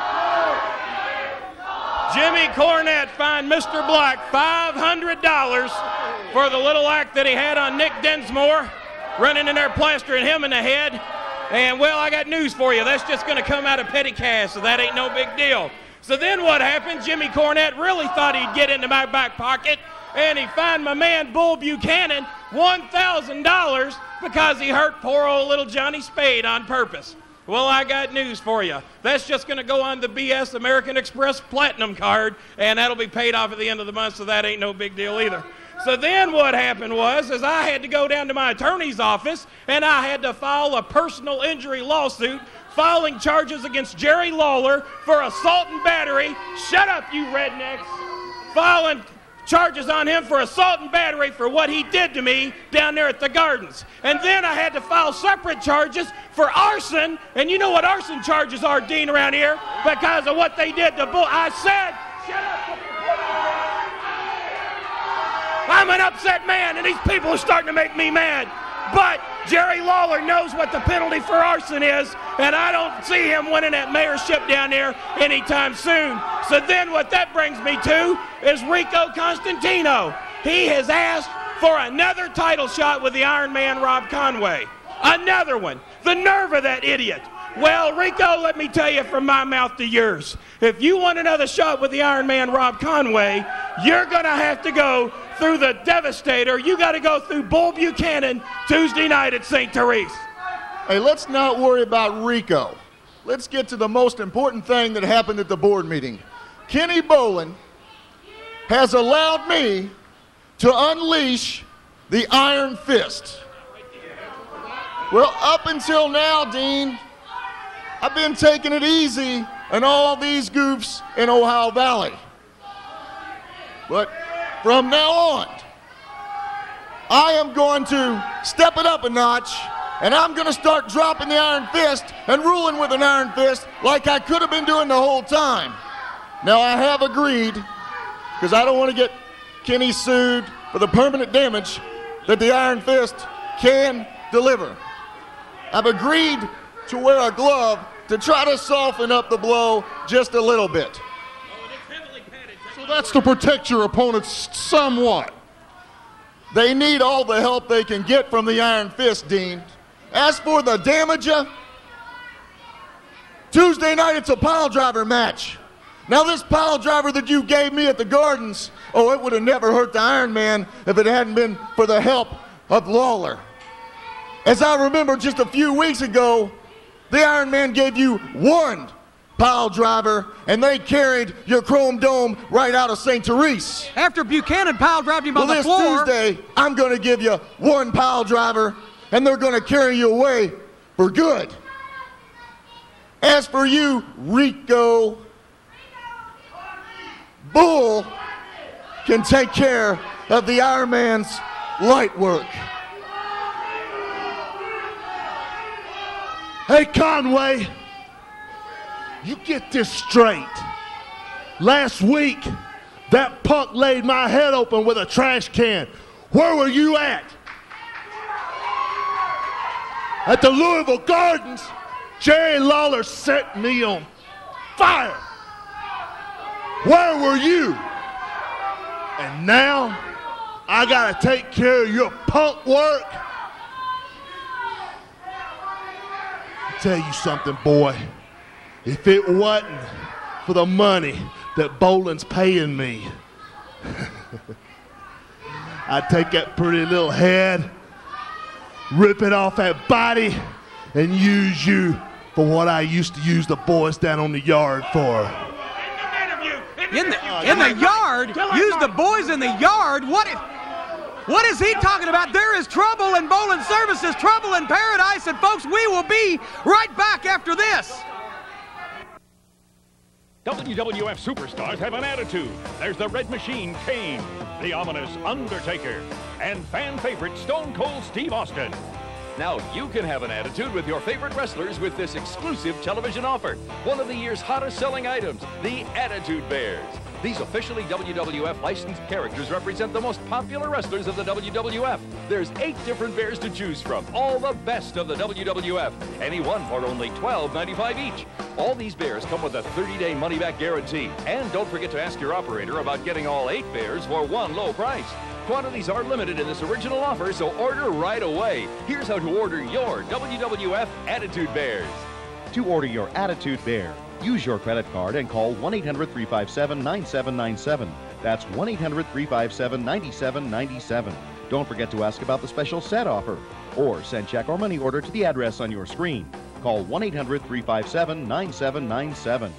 Speaker 19: Jimmy Cornette fined Mister Black five hundred dollars for the little act that he had on Nick Densmore, running in there plastering him in the head. And, well, I got news for you. That's just gonna come out of petty cash, so that ain't no big deal. So then what happened? Jimmy Cornette really thought he'd get into my back pocket, and he fined my man, Bull Buchanan, one thousand dollars because he hurt poor old little Johnny Spade on purpose. Well, I got news for you. That's just going to go on the B S American Express Platinum card, and that'll be paid off at the end of the month, so that ain't no big deal either. So then what happened was is I had to go down to my attorney's office, and I had to file a personal injury lawsuit filing charges against Jerry Lawler for assault and battery. Shut up, you rednecks. Filing charges on him for assault and battery for what he did to me down there at the Gardens. And then I had to file separate charges for arson. And you know what arson charges are, Dean, around here? Because of what they did to Bull. I said, shut up. I'm an upset man, and these people are starting to make me mad. But Jerry Lawler knows what the penalty for arson is, and I don't see him winning that mayorship down there anytime soon. So then what that brings me to is Rico Constantino. He has asked for another title shot with the Iron Man Rob Conway. Another one. The nerve of that idiot. Well, Rico, let me tell you from my mouth to yours. If you want another shot with the Iron Man Rob Conway, you're going to have to go through the Devastator. You got to go through Bull Buchanan Tuesday night at Saint Therese.
Speaker 20: Hey, let's not worry about Rico. Let's get to the most important thing that happened at the board meeting. Kenny Bolin has allowed me to unleash the Iron Fist. Well, up until now, Dean, I've been taking it easy on all these goofs in Ohio Valley. But from now on, I am going to step it up a notch, and I'm going to start dropping the Iron Fist and ruling with an Iron Fist like I could have been doing the whole time. Now, I have agreed, because I don't want to get Kenny sued for the permanent damage that the Iron Fist can deliver. I've agreed to wear a glove to try to soften up the blow just a little bit.
Speaker 1: So that's to protect your opponents somewhat.
Speaker 20: They need all the help they can get from the Iron Fist, Dean. As for the damager, Tuesday night it's a pile driver match. Now this pile driver that you gave me at the Gardens, oh, it would have never hurt the Iron Man if it hadn't been for the help of Lawler. As I remember just a few weeks ago, the Iron Man gave you one pile driver, and they carried your Chrome Dome right out of Saint Therese.
Speaker 2: After Buchanan pile drived him
Speaker 20: well,
Speaker 2: on the floor.
Speaker 20: Well, this Tuesday, I'm going to give you one pile driver, and they're going to carry you away for good. As for you, Rico, Bull can take care of the Iron Man's light work.
Speaker 21: Hey, Conway, you get this straight. Last week, that punk laid my head open with a trash can. Where were you at? At the Louisville Gardens, Jerry Lawler set me on fire. Where were you? And now, I gotta take care of your punk work. Tell you something, boy. If it wasn't for the money that Bolin's paying me, I'd take that pretty little head, rip it off that body, and use you for what I used to use the boys down on the yard for.
Speaker 2: In the, in the yard? Use the boys in the yard? What if... What is he talking about? There is trouble in Bolin Services, trouble in paradise, and folks, we will be right back after this.
Speaker 13: W W F superstars have an attitude. There's the Red Machine, Kane, the ominous Undertaker, and fan favorite Stone Cold Steve Austin.
Speaker 14: Now you can have an attitude with your favorite wrestlers with this exclusive television offer. One of the year's hottest selling items, the Attitude Bears. These officially W W F licensed characters represent the most popular wrestlers of the W W F. There's eight different bears to choose from, all the best of the W W F. Any one for only twelve ninety-five each. All these bears come with a thirty day money-back guarantee. And don't forget to ask your operator about getting all eight bears for one low price. Quantities are limited in this original offer, so order right away. Here's how to order your W W F Attitude Bears.
Speaker 15: To order your Attitude Bear, use your credit card and call one eight hundred, three five seven, nine seven nine seven. That's one eight hundred, three five seven, nine seven nine seven. Don't forget to ask about the special set offer, or send check or money order to the address on your screen. Call one eight hundred, three five seven, nine seven nine seven.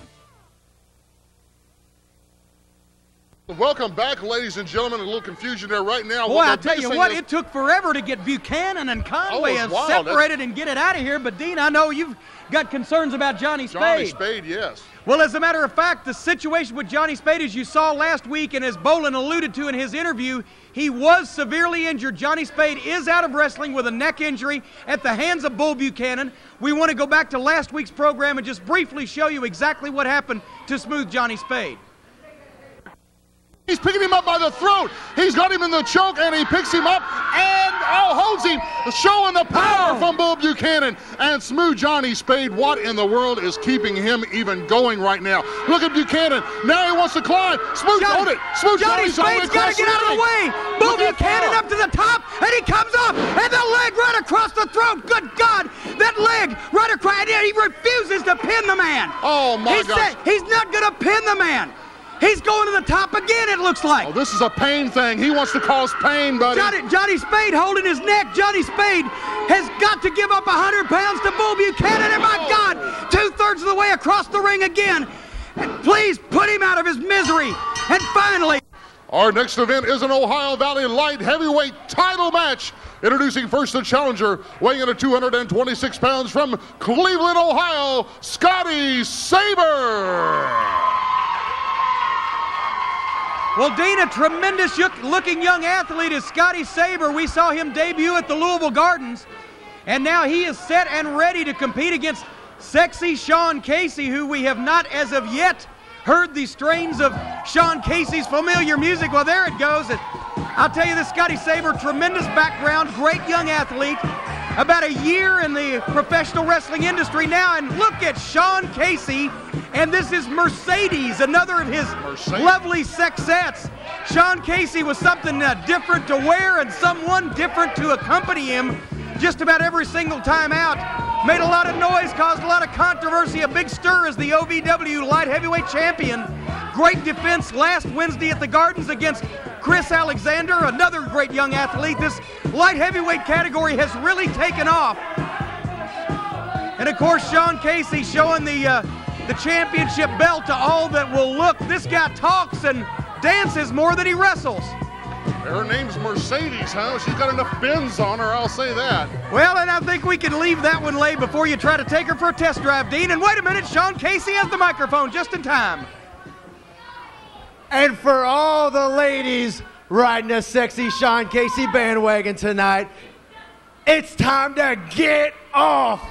Speaker 1: Welcome back, ladies and gentlemen. A little confusion there right now.
Speaker 2: Boy,
Speaker 1: What
Speaker 2: I
Speaker 1: the
Speaker 2: tell
Speaker 1: biggest
Speaker 2: you
Speaker 1: thing
Speaker 2: what,
Speaker 1: is-
Speaker 2: it took forever to get Buchanan and Conway
Speaker 1: Oh, it's wild.
Speaker 2: separated and get it out of here. But, Dean, I know you've got concerns about Johnny Spade.
Speaker 1: Johnny Spade, yes.
Speaker 2: Well, as a matter of fact, the situation with Johnny Spade, as you saw last week, and as Bolin alluded to in his interview, he was severely injured. Johnny Spade is out of wrestling with a neck injury at the hands of Bull Buchanan. We want to go back to last week's program and just briefly show you exactly what happened to Smooth Johnny Spade.
Speaker 1: He's picking him up by the throat. He's got him in the choke, and he picks him up and oh, holds him, showing the power
Speaker 2: Oh.
Speaker 1: from Bull Buchanan. And Smooth Johnny Spade, what in the world is keeping him even going right now? Look at Buchanan. Now he wants to climb. Smooth,
Speaker 2: Johnny-
Speaker 1: hold it. Smooth
Speaker 2: Johnny
Speaker 1: Johnny's all the way
Speaker 2: Spade's got to
Speaker 1: across
Speaker 2: get out of the
Speaker 1: ring.
Speaker 2: way. Bull
Speaker 1: Look at
Speaker 2: Buchanan
Speaker 1: power.
Speaker 2: up to the top, and he comes up, and the leg right across the throat. Good God, that leg right across, and he refuses to pin the man.
Speaker 1: Oh, my
Speaker 2: he
Speaker 1: gosh.
Speaker 2: said he's not going to pin the man. He's going to the top again, it looks like.
Speaker 1: Oh, this is a pain thing. He wants to cause pain, buddy.
Speaker 2: Johnny, Johnny Spade holding his neck. Johnny Spade has got to give up one hundred pounds to Bull Buchanan, and my God, two-thirds of the way across the ring again. And please put him out of his misery. And finally,
Speaker 1: Our next event is an Ohio Valley light heavyweight title match. Introducing first the challenger, weighing in at two hundred twenty-six pounds from Cleveland, Ohio, Scotty Saber.
Speaker 2: well, Dean, a tremendous looking young athlete is Scotty Saber. We saw him debut at the Louisville Gardens, and now he is set and ready to compete against sexy Sean Casey, who we have not as of yet heard the strains of Sean Casey's familiar music. Well, there it goes. And I'll tell you this, Scotty Saber, tremendous background, great young athlete, about a year in the professional wrestling industry now, and look at Sean Casey, and this is Mercedes, another of his
Speaker 1: Mercedes.
Speaker 2: lovely sexettes. Sean Casey was something uh, different to wear and someone different to accompany him just about every single time out. Made a lot of noise, caused a lot of controversy, a big stir as the O V W light heavyweight champion. Great defense last Wednesday at the Gardens against Chris Alexander, another great young athlete. This light heavyweight category has really taken off. And of course, Sean Casey showing the, uh, the championship belt to all that will look. This guy talks and dances more than he wrestles.
Speaker 1: Her name's Mercedes, huh? She's got enough bends on her, I'll say that.
Speaker 2: Well, and I think we can leave that one lay before you try to take her for a test drive, Dean. And wait a minute, Sean Casey has the microphone just in time.
Speaker 4: And for all the ladies riding a sexy Sean Casey bandwagon tonight, it's time to get off.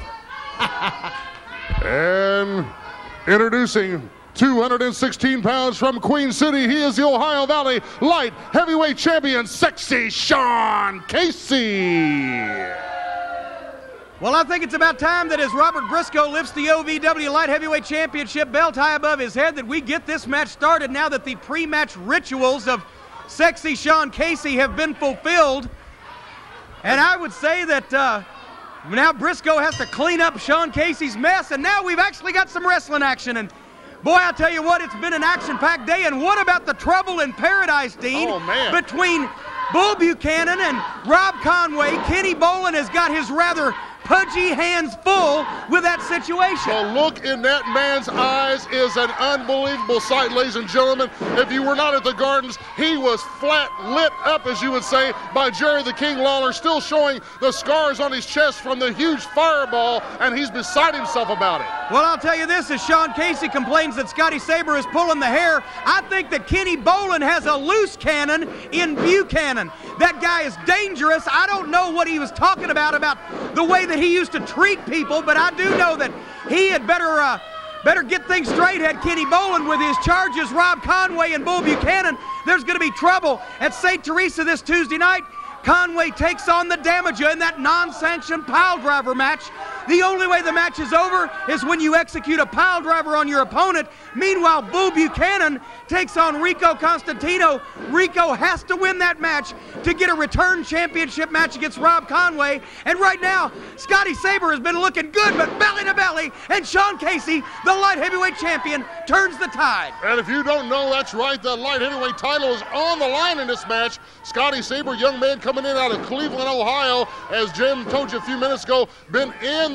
Speaker 1: And introducing two hundred sixteen pounds from Queen City, he is the Ohio Valley light heavyweight champion, sexy Sean Casey.
Speaker 2: Well, I think it's about time that as Robert Briscoe lifts the O V W Light Heavyweight Championship belt high above his head that we get this match started now that the pre-match rituals of sexy Sean Casey have been fulfilled. And I would say that uh, now Briscoe has to clean up Sean Casey's mess, and now we've actually got some wrestling action. And boy, I'll tell you what, it's been an action-packed day. And what about the trouble in paradise, Dean?
Speaker 1: Oh, man.
Speaker 2: Between Bull Buchanan and Rob Conway, Kenny Bolin has got his rather pudgy hands full with that situation.
Speaker 1: The look in that man's eyes is an unbelievable sight, ladies and gentlemen. If you were not at the Gardens, he was flat lit up, as you would say, by Jerry the King Lawler, still showing the scars on his chest from the huge fireball, and he's beside himself about it.
Speaker 2: Well, I'll tell you this, as Sean Casey complains that Scotty Saber is pulling the hair, I think that Kenny Bolin has a loose cannon in Buchanan. That guy is dangerous. I don't know what he was talking about, about the way that he used to treat people, but I do know that he had better uh, better get things straight, had Kenny Bolin with his charges, Rob Conway and Bull Buchanan. There's going to be trouble at Saint Teresa this Tuesday night. Conway takes on the Damager in that non-sanctioned pile driver match. The only way the match is over is when you execute a pile driver on your opponent. Meanwhile, Bull Buchanan takes on Rico Constantino. Rico has to win that match to get a return championship match against Rob Conway. And right now, Scotty Saber has been looking good, but belly to belly, and Sean Casey, the light heavyweight champion, turns the tide.
Speaker 1: And if you don't know, that's right, the light heavyweight title is on the line in this match. Scotty Saber, young man coming in out of Cleveland, Ohio, as Jim told you a few minutes ago, been in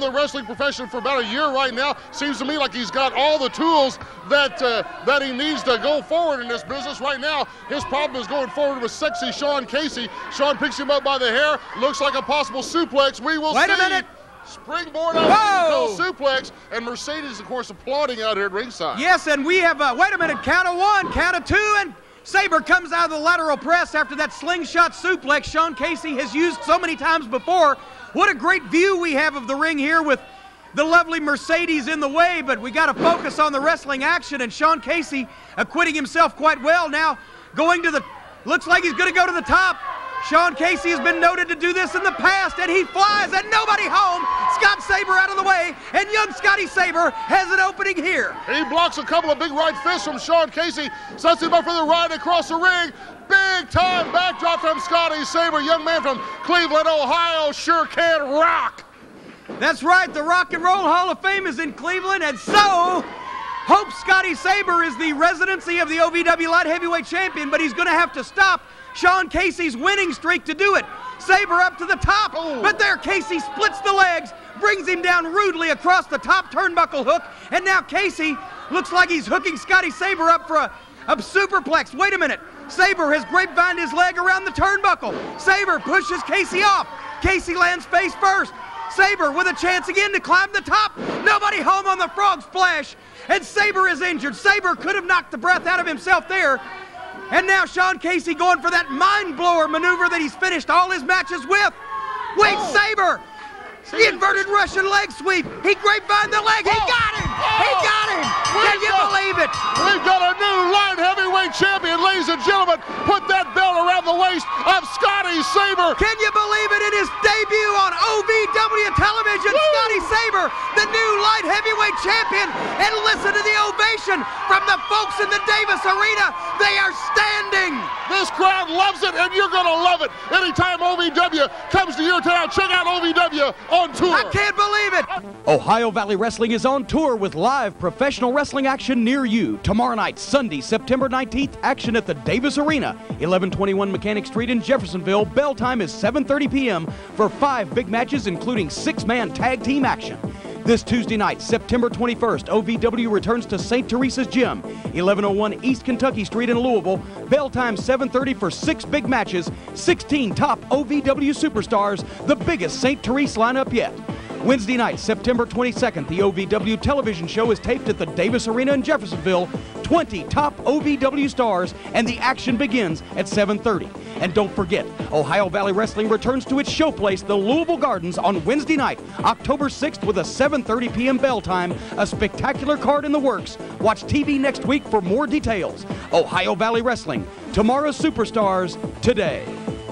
Speaker 1: the wrestling profession for about a year right now. Seems to me like he's got all the tools that uh, that he needs to go forward in this business right now. His problem is going forward with sexy Sean Casey. Sean picks him up by the hair. Looks like a possible suplex. We will
Speaker 2: Wait
Speaker 1: see.
Speaker 2: a minute.
Speaker 1: Springboard out suplex, and Mercedes, of course, applauding out here at ringside.
Speaker 2: Yes, and we have, uh, wait a minute, count of one, count of two, and Sabre comes out of the lateral press after that slingshot suplex Sean Casey has used so many times before. What a great view we have of the ring here with the lovely Mercedes in the way, but we got to focus on the wrestling action, and Sean Casey acquitting himself quite well now, going to the, looks like he's going to go to the top. Sean Casey has been noted to do this in the past, and he flies, and nobody home. Scott Sabre out of the way, and young Scotty Sabre has an opening here.
Speaker 1: He blocks a couple of big right fists from Sean Casey, sets him up for the ride across the ring. Big time backdrop from Scotty Sabre, young man from Cleveland, Ohio, sure can rock.
Speaker 2: That's right, the Rock and Roll Hall of Fame is in Cleveland, and so hope Scotty Sabre is the residency of the O V W Light Heavyweight Champion, but he's going to have to stop Sean Casey's winning streak to do it. Sabre up to the top, oh. But there Casey splits the legs, brings him down rudely across the top turnbuckle hook, and now Casey looks like he's hooking Scotty Sabre up for a, a superplex. Wait a minute, Sabre has grapevined his leg around the turnbuckle. Sabre pushes Casey off. Casey lands face first. Sabre with a chance again to climb the top. Nobody home on the frog splash, and Sabre is injured. Sabre could have knocked the breath out of himself there. And now Sean Casey going for that mind-blower maneuver that he's finished all his matches with. Wait, oh. Sabre! The inverted Russian leg sweep. He grapevined the leg. He got him! He got him! Can you believe it?
Speaker 1: We've got a new light heavyweight champion, ladies and gentlemen. Put that belt around the waist of Scotty Sabre.
Speaker 2: Can you believe it? In his debut on O V W television, Woo! Scotty Sabre, the new light heavyweight champion. And listen to the ovation from the folks in the Davis Arena. They are standing.
Speaker 1: This crowd loves it, and you're going to love it. Anytime O V W comes to your town, check out O V W on tour.
Speaker 2: I can't believe it.
Speaker 3: Ohio Valley Wrestling is on tour with live professional wrestling action near you. Tomorrow night, Sunday, September nineteenth, action at the Davis Arena, eleven twenty-one Mechanic Street in Jeffersonville. Bell time is seven thirty p m for five big matches, including six-man tag team action. This Tuesday night, September twenty-first, O V W returns to Saint Teresa's Gym, eleven oh one East Kentucky Street in Louisville. Bell time seven thirty for six big matches, sixteen top O V W superstars, the biggest Saint Teresa lineup yet. Wednesday night, September twenty-second, the O V W television show is taped at the Davis Arena in Jeffersonville. twenty top O V W stars, and the action begins at seven thirty. And don't forget, Ohio Valley Wrestling returns to its showplace, the Louisville Gardens, on Wednesday night, October sixth, with a seven thirty p m bell time. A spectacular card in the works. Watch T V next week for more details. Ohio Valley Wrestling, tomorrow's superstars, today.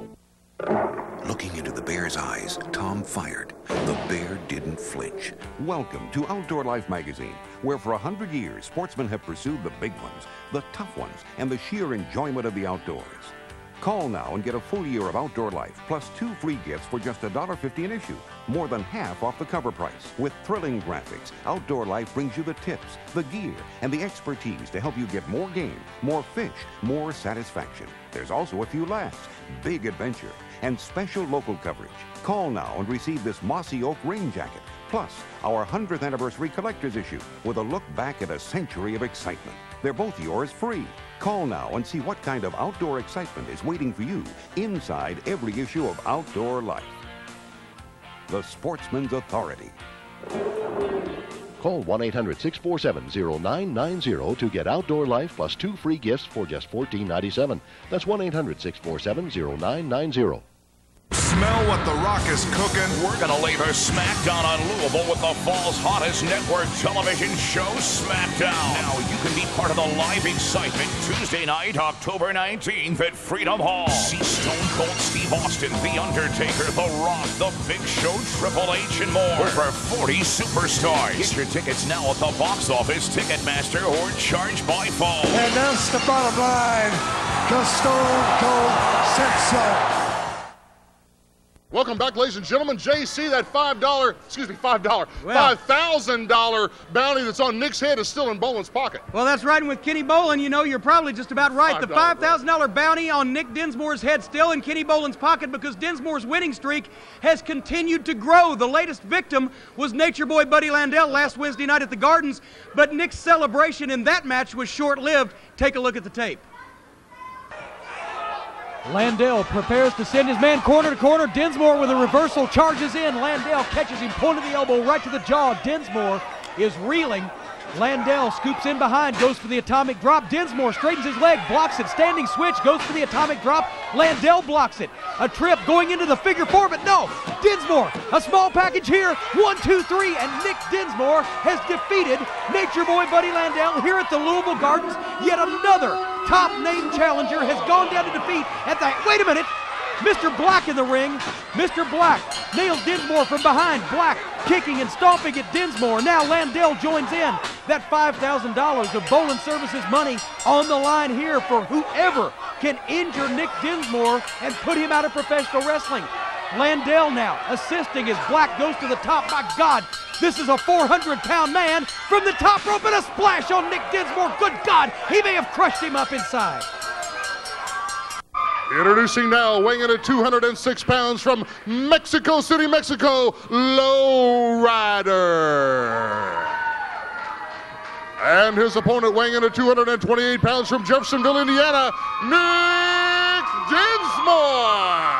Speaker 7: Looking into the bear's eyes, Tom fired. The bear didn't flinch.
Speaker 8: Welcome to Outdoor Life magazine, where for a hundred years, sportsmen have pursued the big ones, the tough ones, and the sheer enjoyment of the outdoors. Call now and get a full year of Outdoor Life, plus two free gifts for just one dollar fifty an issue, more than half off the cover price. With thrilling graphics, Outdoor Life brings you the tips, the gear, and the expertise to help you get more game, more fish, more satisfaction. There's also a few laughs, big adventure, and special local coverage. Call now and receive this Mossy Oak rain jacket, plus our one hundredth anniversary collector's issue with a look back at a century of excitement. They're both yours free. Call now and see what kind of outdoor excitement is waiting for you inside every issue of Outdoor Life. The Sportsman's Authority.
Speaker 9: Call one eight hundred, six four seven, zero nine nine zero to get Outdoor Life plus two free gifts for just fourteen ninety-seven. That's one eight hundred, six four seven, zero nine nine zero.
Speaker 5: Smell what The Rock is cooking?
Speaker 13: We're going to lay the smackdown on Louisville with the fall's hottest network television show, SmackDown. Now you can be part of the live excitement Tuesday night, October nineteenth at Freedom Hall. See Stone Cold Steve Austin, The Undertaker, The Rock, The Big Show, Triple H, and more. Over forty superstars. Get your tickets now at the box office, Ticketmaster, or charge by phone.
Speaker 6: And that's the bottom line, because Stone Cold said so.
Speaker 1: Welcome back, ladies and gentlemen. J C, that five dollar, excuse me, five dollar,
Speaker 2: well,
Speaker 1: five thousand dollar bounty that's on Nick's head is still in Boland's pocket.
Speaker 2: Well, that's right, and with Kenny Boland, you know, you're probably just about right. The five thousand dollar bounty on Nick Dinsmore's head still in Kenny Boland's pocket because Dinsmore's winning streak has continued to grow. The latest victim was Nature Boy Buddy Landel last Wednesday night at the Gardens, but Nick's celebration in that match was short-lived. Take a look at the tape.
Speaker 3: Landel prepares to send his man corner to corner. Dinsmore with a reversal charges in. Landel catches him, point of the elbow right to the jaw. Dinsmore is reeling. Landel scoops in behind, goes for the atomic drop. Dinsmore straightens his leg, blocks it. Standing switch, goes for the atomic drop. Landel blocks it. A trip going into the figure four, but no. Dinsmore, a small package here. One, two, three, and Nick Dinsmore has defeated Nature Boy Buddy Landel here at the Louisville Gardens. Yet another top name challenger has gone down to defeat at the, wait a minute, Mister Black in the ring. Mister Black nails Dinsmore from behind. Black kicking and stomping at Dinsmore. Now Landel joins in. That five thousand dollars of Boland Services money on the line here for whoever can injure Nick Dinsmore and put him out of professional wrestling. Landel now assisting as Black goes to the top. My God, this is a four hundred pound man from the top rope and a splash on Nick Dinsmore. Good God, he may have crushed him up inside.
Speaker 1: Introducing now, weighing in at two hundred six pounds from Mexico City, Mexico, Low Rider. And his opponent weighing in at two hundred twenty-eight pounds from Jeffersonville, Indiana, Nick Dinsmore.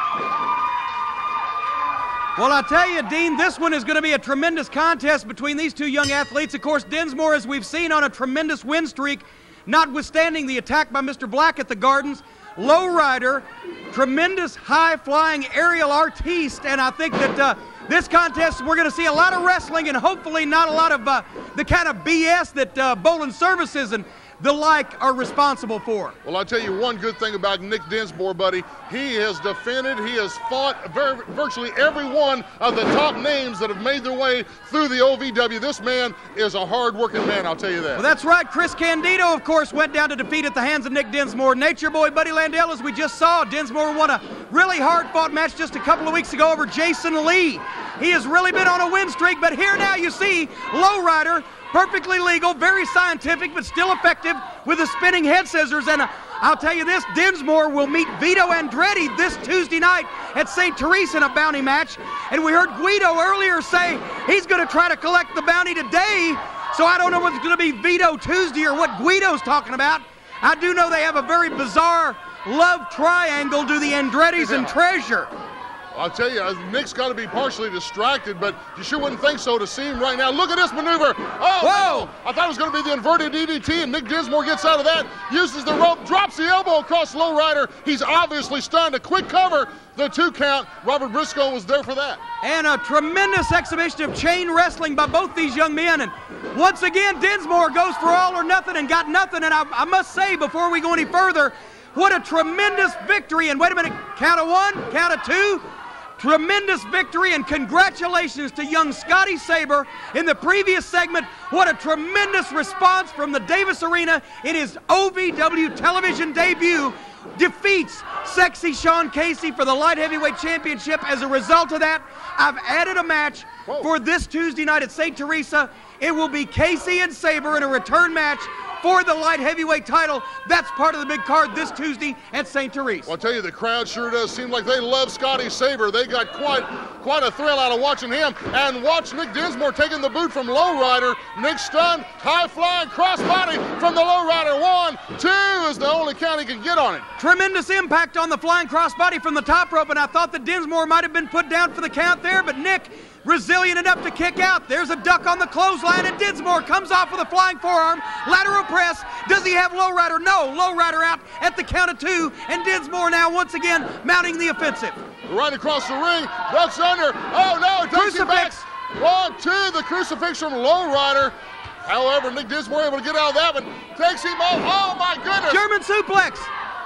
Speaker 2: Well, I tell you, Dean, this one is going to be a tremendous contest between these two young athletes. Of course, Dinsmore, as we've seen, on a tremendous win streak, notwithstanding the attack by Mister Black at the Gardens. Low rider, tremendous high-flying aerial artiste, and I think that uh, this contest, we're going to see a lot of wrestling and hopefully not a lot of uh, the kind of B S that uh, Boland Services and the like are responsible for.
Speaker 1: Well, I'll tell you one good thing about Nick Dinsmore, buddy. He has defended, he has fought very, virtually every one of the top names that have made their way through the O V W. This man is a hard-working man, I'll tell you that.
Speaker 2: Well, that's right. Chris Candido, of course, went down to defeat at the hands of Nick Dinsmore. Nature Boy Buddy Landel, as we just saw, Dinsmore won a really hard-fought match just a couple of weeks ago over Jason Lee. He has really been on a win streak, but here now you see Low Rider, perfectly legal, very scientific, but still effective with the spinning head scissors. And uh, I'll tell you this, Dinsmore will meet Vito Andretti this Tuesday night at Saint Teresa in a bounty match. And we heard Guido earlier say he's going to try to collect the bounty today. So I don't know whether it's going to be Vito Tuesday or what Guido's talking about. I do know they have a very bizarre love triangle to the Andrettis and Treasure.
Speaker 1: I'll tell you, Nick's got to be partially distracted, but you sure wouldn't think so to see him right now. Look at this maneuver. Oh,
Speaker 2: whoa!
Speaker 1: No. I thought it was going to be the inverted D D T, and Nick Dinsmore gets out of that, uses the rope, drops the elbow across Low Rider. He's obviously stunned. A quick cover, the two count. Robert Briscoe was there for that.
Speaker 2: And a tremendous exhibition of chain wrestling by both these young men. And once again, Dinsmore goes for all or nothing and got nothing. And I, I must say, before we go any further, what a tremendous victory. And wait a minute, count of one, count of two. Tremendous victory, and congratulations to young Scotty Saber in the previous segment. What a tremendous response from the Davis Arena in his O V W television debut. Defeats Sexy Sean Casey for the Light Heavyweight Championship. As a result of that, I've added a match Whoa. for this Tuesday night at Saint Teresa. It will be Casey and Saber in a return match for the light heavyweight title. That's part of the big card this Tuesday at Saint Teresa.
Speaker 1: Well, I'll tell you, the crowd sure does seem like they love Scotty Saber. They got quite quite a thrill out of watching him. And watch Nick Dinsmore taking the boot from Low Rider. Nick stunned, high-flying crossbody from the Low Rider. One, two is the only count he can get on it.
Speaker 2: Tremendous impact on the flying crossbody from the top rope, and I thought that Dinsmore might have been put down for the count there, but Nick, resilient enough to kick out. There's a duck on the clothesline, and Dinsmore comes off with a flying forearm. Lateral press. Does he have Low Rider? No. Low Rider out at the count of two, and Dinsmore now once again mounting the offensive.
Speaker 1: Right across the ring. Ducks under. Oh, no. It takes him back. One, two. The crucifix from Low Rider. However, Nick Dinsmore able to get out of that one. Takes him off. Oh, my goodness.
Speaker 2: German suplex.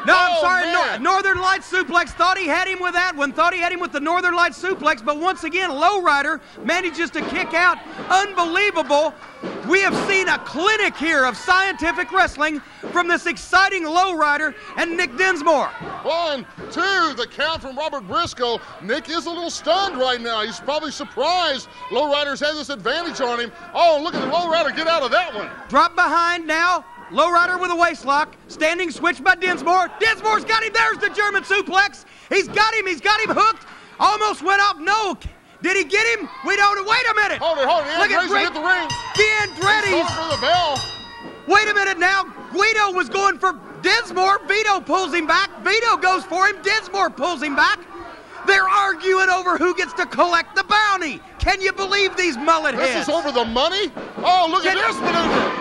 Speaker 2: No, I'm
Speaker 1: Oh,
Speaker 2: sorry.
Speaker 1: man.
Speaker 2: Nor- Northern Lights suplex. Thought he had him with that one. Thought he had him with the Northern Lights suplex. But once again, Lowrider manages to kick out. Unbelievable. We have seen a clinic here of scientific wrestling from this exciting Lowrider and Nick Dinsmore.
Speaker 1: One, two, the count from Robert Briscoe. Nick is a little stunned right now. He's probably surprised Lowrider's had this advantage on him. Oh, look at the Lowrider get out of that one.
Speaker 2: Drop behind now. Lowrider with a waist lock. Standing switch by Dinsmore. Dinsmore's got him. There's the German suplex. He's got him. He's got him hooked. Almost went off. No. Did he get him? We don't. Wait a minute.
Speaker 1: Hold it, hold it.
Speaker 2: Look at
Speaker 1: Andretti's hit the ring.
Speaker 2: The Andretti's.
Speaker 1: He's going for the bell.
Speaker 2: Wait a minute now. Guido was going for Dinsmore. Vito pulls him back. Vito goes for him. Dinsmore pulls him back. They're arguing over who gets to collect the bounty. Can you believe these mullet
Speaker 1: This
Speaker 2: heads?
Speaker 1: is over the money? Oh, look
Speaker 2: Can
Speaker 1: at this maneuver.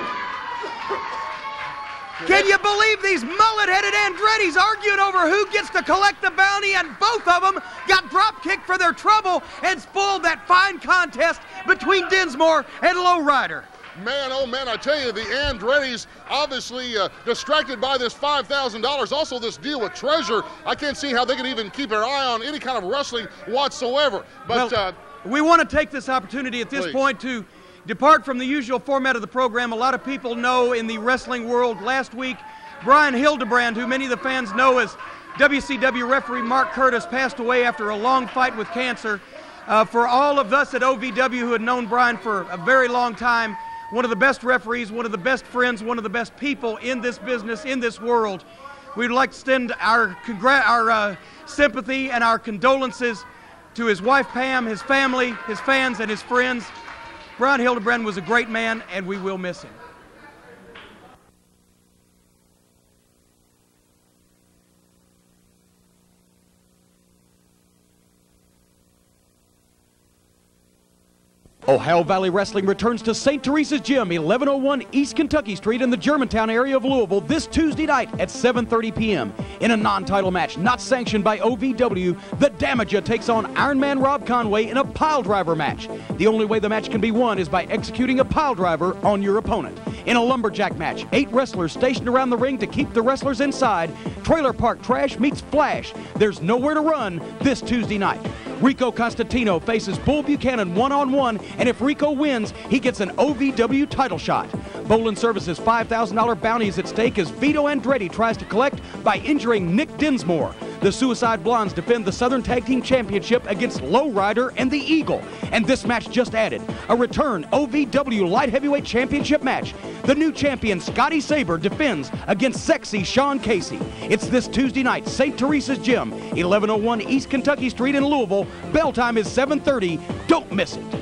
Speaker 2: Can you believe these mullet-headed Andretti's arguing over who gets to collect the bounty, and both of them got drop-kicked for their trouble and spoiled that fine contest between Dinsmore and Lowrider.
Speaker 1: Man, oh man, I tell you, the Andretti's obviously uh, distracted by this five thousand dollars. Also, this deal with Treasure. I can't see how they can even keep an eye on any kind of wrestling whatsoever. But
Speaker 2: well,
Speaker 1: uh,
Speaker 2: we want to take this opportunity at this
Speaker 1: please.
Speaker 2: point to depart from the usual format of the program. A lot of people know in the wrestling world last week, Brian Hildebrand, who many of the fans know as W C W referee Mark Curtis, passed away after a long fight with cancer. Uh, for all of us at O V W who had known Brian for a very long time, one of the best referees, one of the best friends, one of the best people in this business, in this world, we'd like to extend our, congr- our uh, sympathy and our condolences to his wife Pam, his family, his fans, and his friends. Brian Hildebrand was a great man, and we will miss him.
Speaker 3: Ohio Valley Wrestling returns to Saint Teresa's Gym, eleven oh one East Kentucky Street in the Germantown area of Louisville this Tuesday night at seven thirty p m In a non-title match not sanctioned by O V W, the Damager takes on Iron Man Rob Conway in a pile driver match. The only way the match can be won is by executing a pile driver on your opponent. In a lumberjack match, eight wrestlers stationed around the ring to keep the wrestlers inside. Trailer Park Trash meets Flash. There's nowhere to run this Tuesday night. Rico Constantino faces Bull Buchanan one-on-one, and if Rico wins, he gets an O V W title shot. Bolin Services' five thousand dollars bounty is at stake as Vito Andretti tries to collect by injuring Nick Dinsmore. The Suicide Blondes defend the Southern Tag Team Championship against Lowrider and the Eagle. And this match just added a return O V W Light Heavyweight Championship match. The new champion, Scotty Saber, defends against sexy Sean Casey. It's this Tuesday night, Saint Teresa's Gym, eleven oh one East Kentucky Street in Louisville. Bell time is seven thirty. Don't miss it.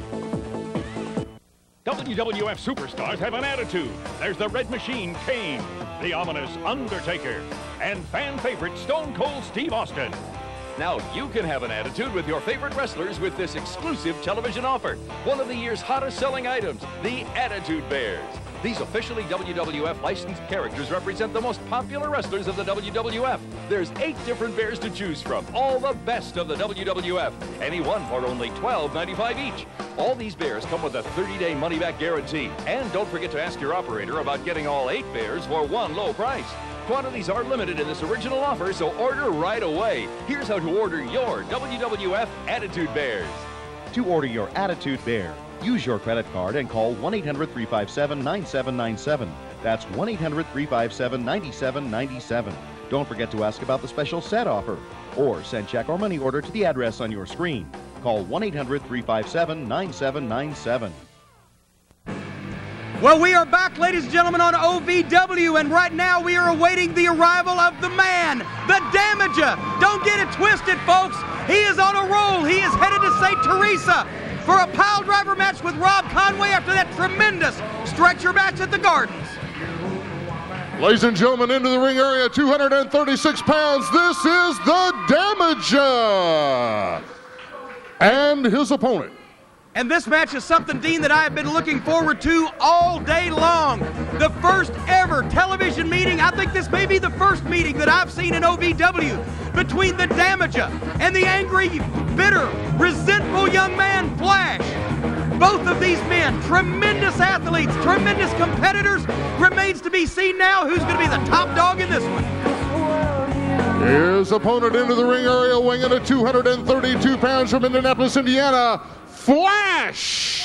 Speaker 14: W W F superstars have an attitude. There's the Red Machine, Kane, the ominous Undertaker, and fan favorite Stone Cold Steve Austin. Now you can have an attitude with your favorite wrestlers with this exclusive television offer. One of the year's hottest selling items, the Attitude Bears. These officially W W F licensed characters represent the most popular wrestlers of the W W F. There's eight different bears to choose from, all the best of the W W F. Any one for only twelve ninety-five each. All these bears come with a thirty day money-back guarantee. And don't forget to ask your operator about getting all eight bears for one low price. Quantities are limited in this original offer, so order right away. Here's how to order your W W F Attitude Bears.
Speaker 15: To order your Attitude Bear, use your credit card and call one eight hundred, three five seven, nine seven nine seven. That's one eight hundred, three five seven, nine seven nine seven. Don't forget to ask about the special set offer, or send check or money order to the address on your screen. Call one eight hundred, three five seven, nine seven nine seven.
Speaker 2: Well, we are back, ladies and gentlemen, on O V W, and right now we are awaiting the arrival of the man, the Damager. Don't get it twisted, folks. He is on a roll. He is headed to Saint Teresa for a pile driver match with Rob Conway after that tremendous stretcher match at the Gardens.
Speaker 1: Ladies and gentlemen, into the ring area, two hundred thirty-six pounds, this is the Damager and his opponent.
Speaker 2: And this match is something, Dean, that I have been looking forward to all day long. The first ever television meeting, I think this may be the first meeting that I've seen in O V W between the Damager and the angry, bitter, resentful young man, Flash. Both of these men, tremendous athletes, tremendous competitors. Remains to be seen now who's going to be the top dog in this one.
Speaker 1: His opponent into the ring area, weighing in at two hundred thirty-two pounds from Indianapolis, Indiana, Flash.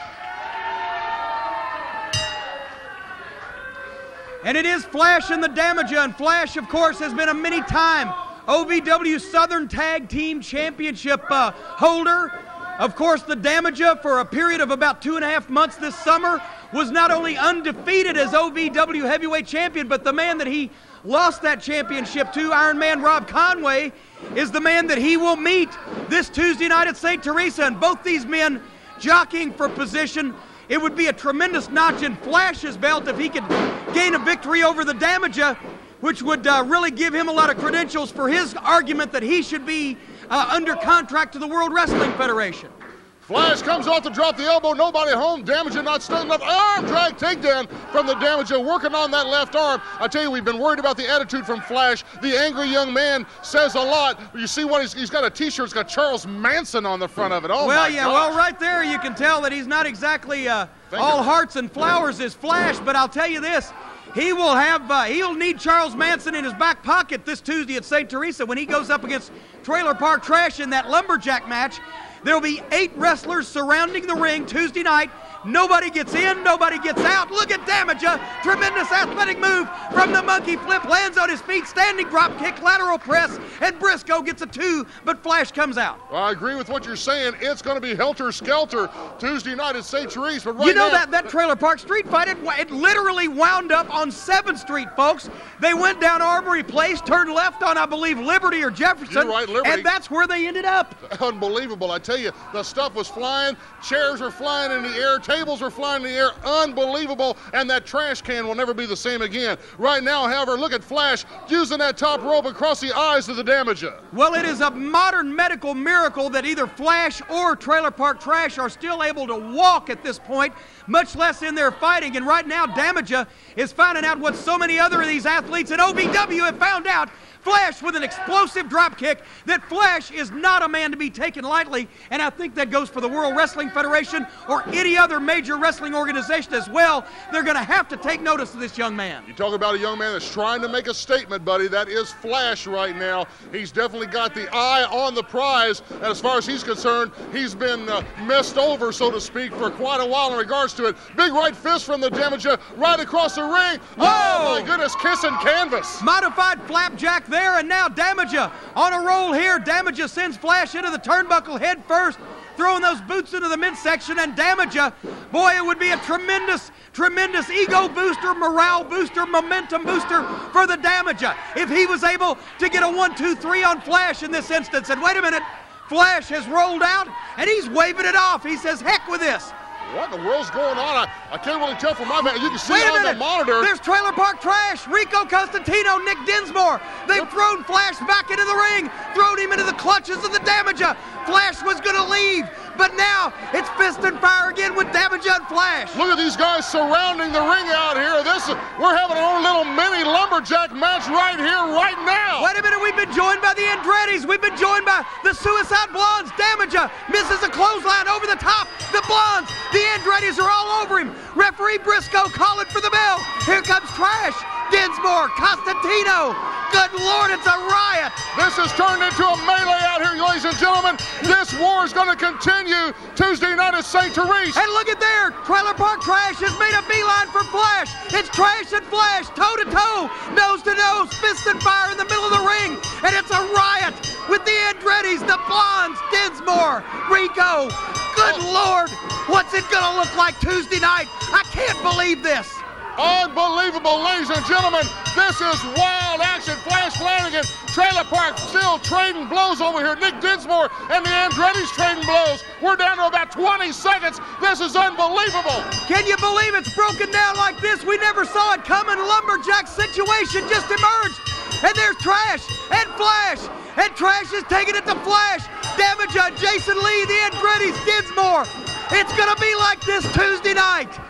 Speaker 2: And it is Flash and the Damaja, and Flash, of course, has been a many-time O V W Southern Tag Team Championship uh, holder. Of course, the Damaja, for a period of about two and a half months this summer, was not only undefeated as O V W Heavyweight Champion, but the man that he lost that championship to, Iron Man Rob Conway, is the man that he will meet this Tuesday night at Saint Teresa. And both these men jockeying for position. It would be a tremendous notch in Flash's belt if he could gain a victory over the Damaja, which would uh, really give him a lot of credentials for his argument that he should be uh, under contract to the World Wrestling Federation.
Speaker 1: Flash comes off to drop the elbow, nobody home. Damaja not stunned enough. Arm drag takedown from the Damaja, working on that left arm. I tell you, we've been worried about the attitude from Flash. The angry young man says a lot. You see what he's, he's got a t-shirt, it's got Charles Manson on the front of it. Oh,
Speaker 2: well,
Speaker 1: my
Speaker 2: yeah,
Speaker 1: gosh.
Speaker 2: well, right there you can tell that he's not exactly uh, all hearts and flowers as Flash, but I'll tell you this. He will have, uh, he'll need Charles Manson in his back pocket this Tuesday at Saint Teresa when he goes up against Trailer Park Trash in that lumberjack match. There will be eight wrestlers surrounding the ring Tuesday night. Nobody gets in, nobody gets out. Look at Damaja. Tremendous athletic move from the monkey flip. Lands on his feet, standing drop kick, lateral press, and Briscoe gets a two, but Flash comes out.
Speaker 1: Well, I agree with what you're saying. It's going to be helter-skelter Tuesday night at Saint Teresa. But right
Speaker 2: you know
Speaker 1: now,
Speaker 2: that, that Trailer Park Street fight, it, it literally wound up on seventh street, folks. They went down Arbery Place, turned left on, I believe, Liberty or Jefferson.
Speaker 1: You're right, Liberty.
Speaker 2: And that's where they ended up.
Speaker 1: Unbelievable. I tell you, the stuff was flying. Chairs were flying in the air. Tables were flying in the air. Unbelievable. And that trash can will never be the same again. Right now, however, look at Flash using that top rope across the eyes of the Damaja.
Speaker 2: Well, it is a modern medical miracle that either Flash or Trailer Park Trash are still able to walk at this point, much less in their fighting. And right now, Damaja is finding out what so many other of these athletes in O V W have found out. Flash with an explosive drop kick, that Flash is not a man to be taken lightly, and I think that goes for the World Wrestling Federation or any other major wrestling organization as well. They're going to have to take notice of this young man.
Speaker 1: You talk about a young man that's trying to make a statement, buddy. That is Flash right now. He's definitely got the eye on the prize, and as far as he's concerned, he's been uh, messed over, so to speak, for quite a while in regards to it. Big right fist from the Damaja right across the ring. Oh, oh my goodness, kissing canvas.
Speaker 2: Modified flapjack there, and now Damaja on a roll here. Damaja sends Flash into the turnbuckle head first, throwing those boots into the midsection, and Damaja, boy, it would be a tremendous, tremendous ego booster, morale booster, momentum booster for the Damaja if he was able to get a one, two, three on Flash in this instance. And wait a minute, Flash has rolled out, and he's waving it off. He says, heck with this.
Speaker 1: What in the world's going on? I, I can't really tell from my man. You can see
Speaker 2: Wait
Speaker 1: it
Speaker 2: a
Speaker 1: on
Speaker 2: minute.
Speaker 1: the monitor.
Speaker 2: There's Trailer Park Trash, Rico Constantino, Nick Dinsmore. They've thrown Flash back into the ring, thrown him into the clutches of the Damaja. Flash was going to leave, but now it's fist and fire again with Damaja and Flash.
Speaker 1: Look at these guys surrounding the ring out here. This is, we're having our own little mini lumberjack match right here, right now.
Speaker 2: Wait a minute, we've been joined by the Andrettis. We've been joined by the Suicide Blondes. Damaja misses a clothesline over the top. The Blondes, the Andrettis are all over him. Referee Briscoe calling for the bell. Here comes Trash, Dinsmore, Constantino. Good Lord, it's a riot.
Speaker 1: This has turned into a melee out here, ladies and gentlemen. This war is going to continue Tuesday night at Saint Teresa.
Speaker 2: And look at there, Trailer Park Trash has made a beeline for Flash. It's Trash and Flash, toe to toe, nose to nose, fist and fire in the middle of the ring. And it's a riot with the Andrettis, the Blondes, Dinsmore, Rico. Good Lord, what's it going to look like Tuesday night? I can't believe this.
Speaker 1: Unbelievable, ladies and gentlemen. This is wild action. Flash Flanagan, Trailer Park still trading blows over here. Nick Dinsmore and the Andretti's trading blows. We're down to about twenty seconds. This is unbelievable.
Speaker 2: Can you believe it's broken down like this? We never saw it coming. Lumberjack situation just emerged. And there's Trash and Flash. And Trash is taking it to Flash. Damaja, Jason Lee, the Andretti's, Dinsmore. It's going to be like this Tuesday night.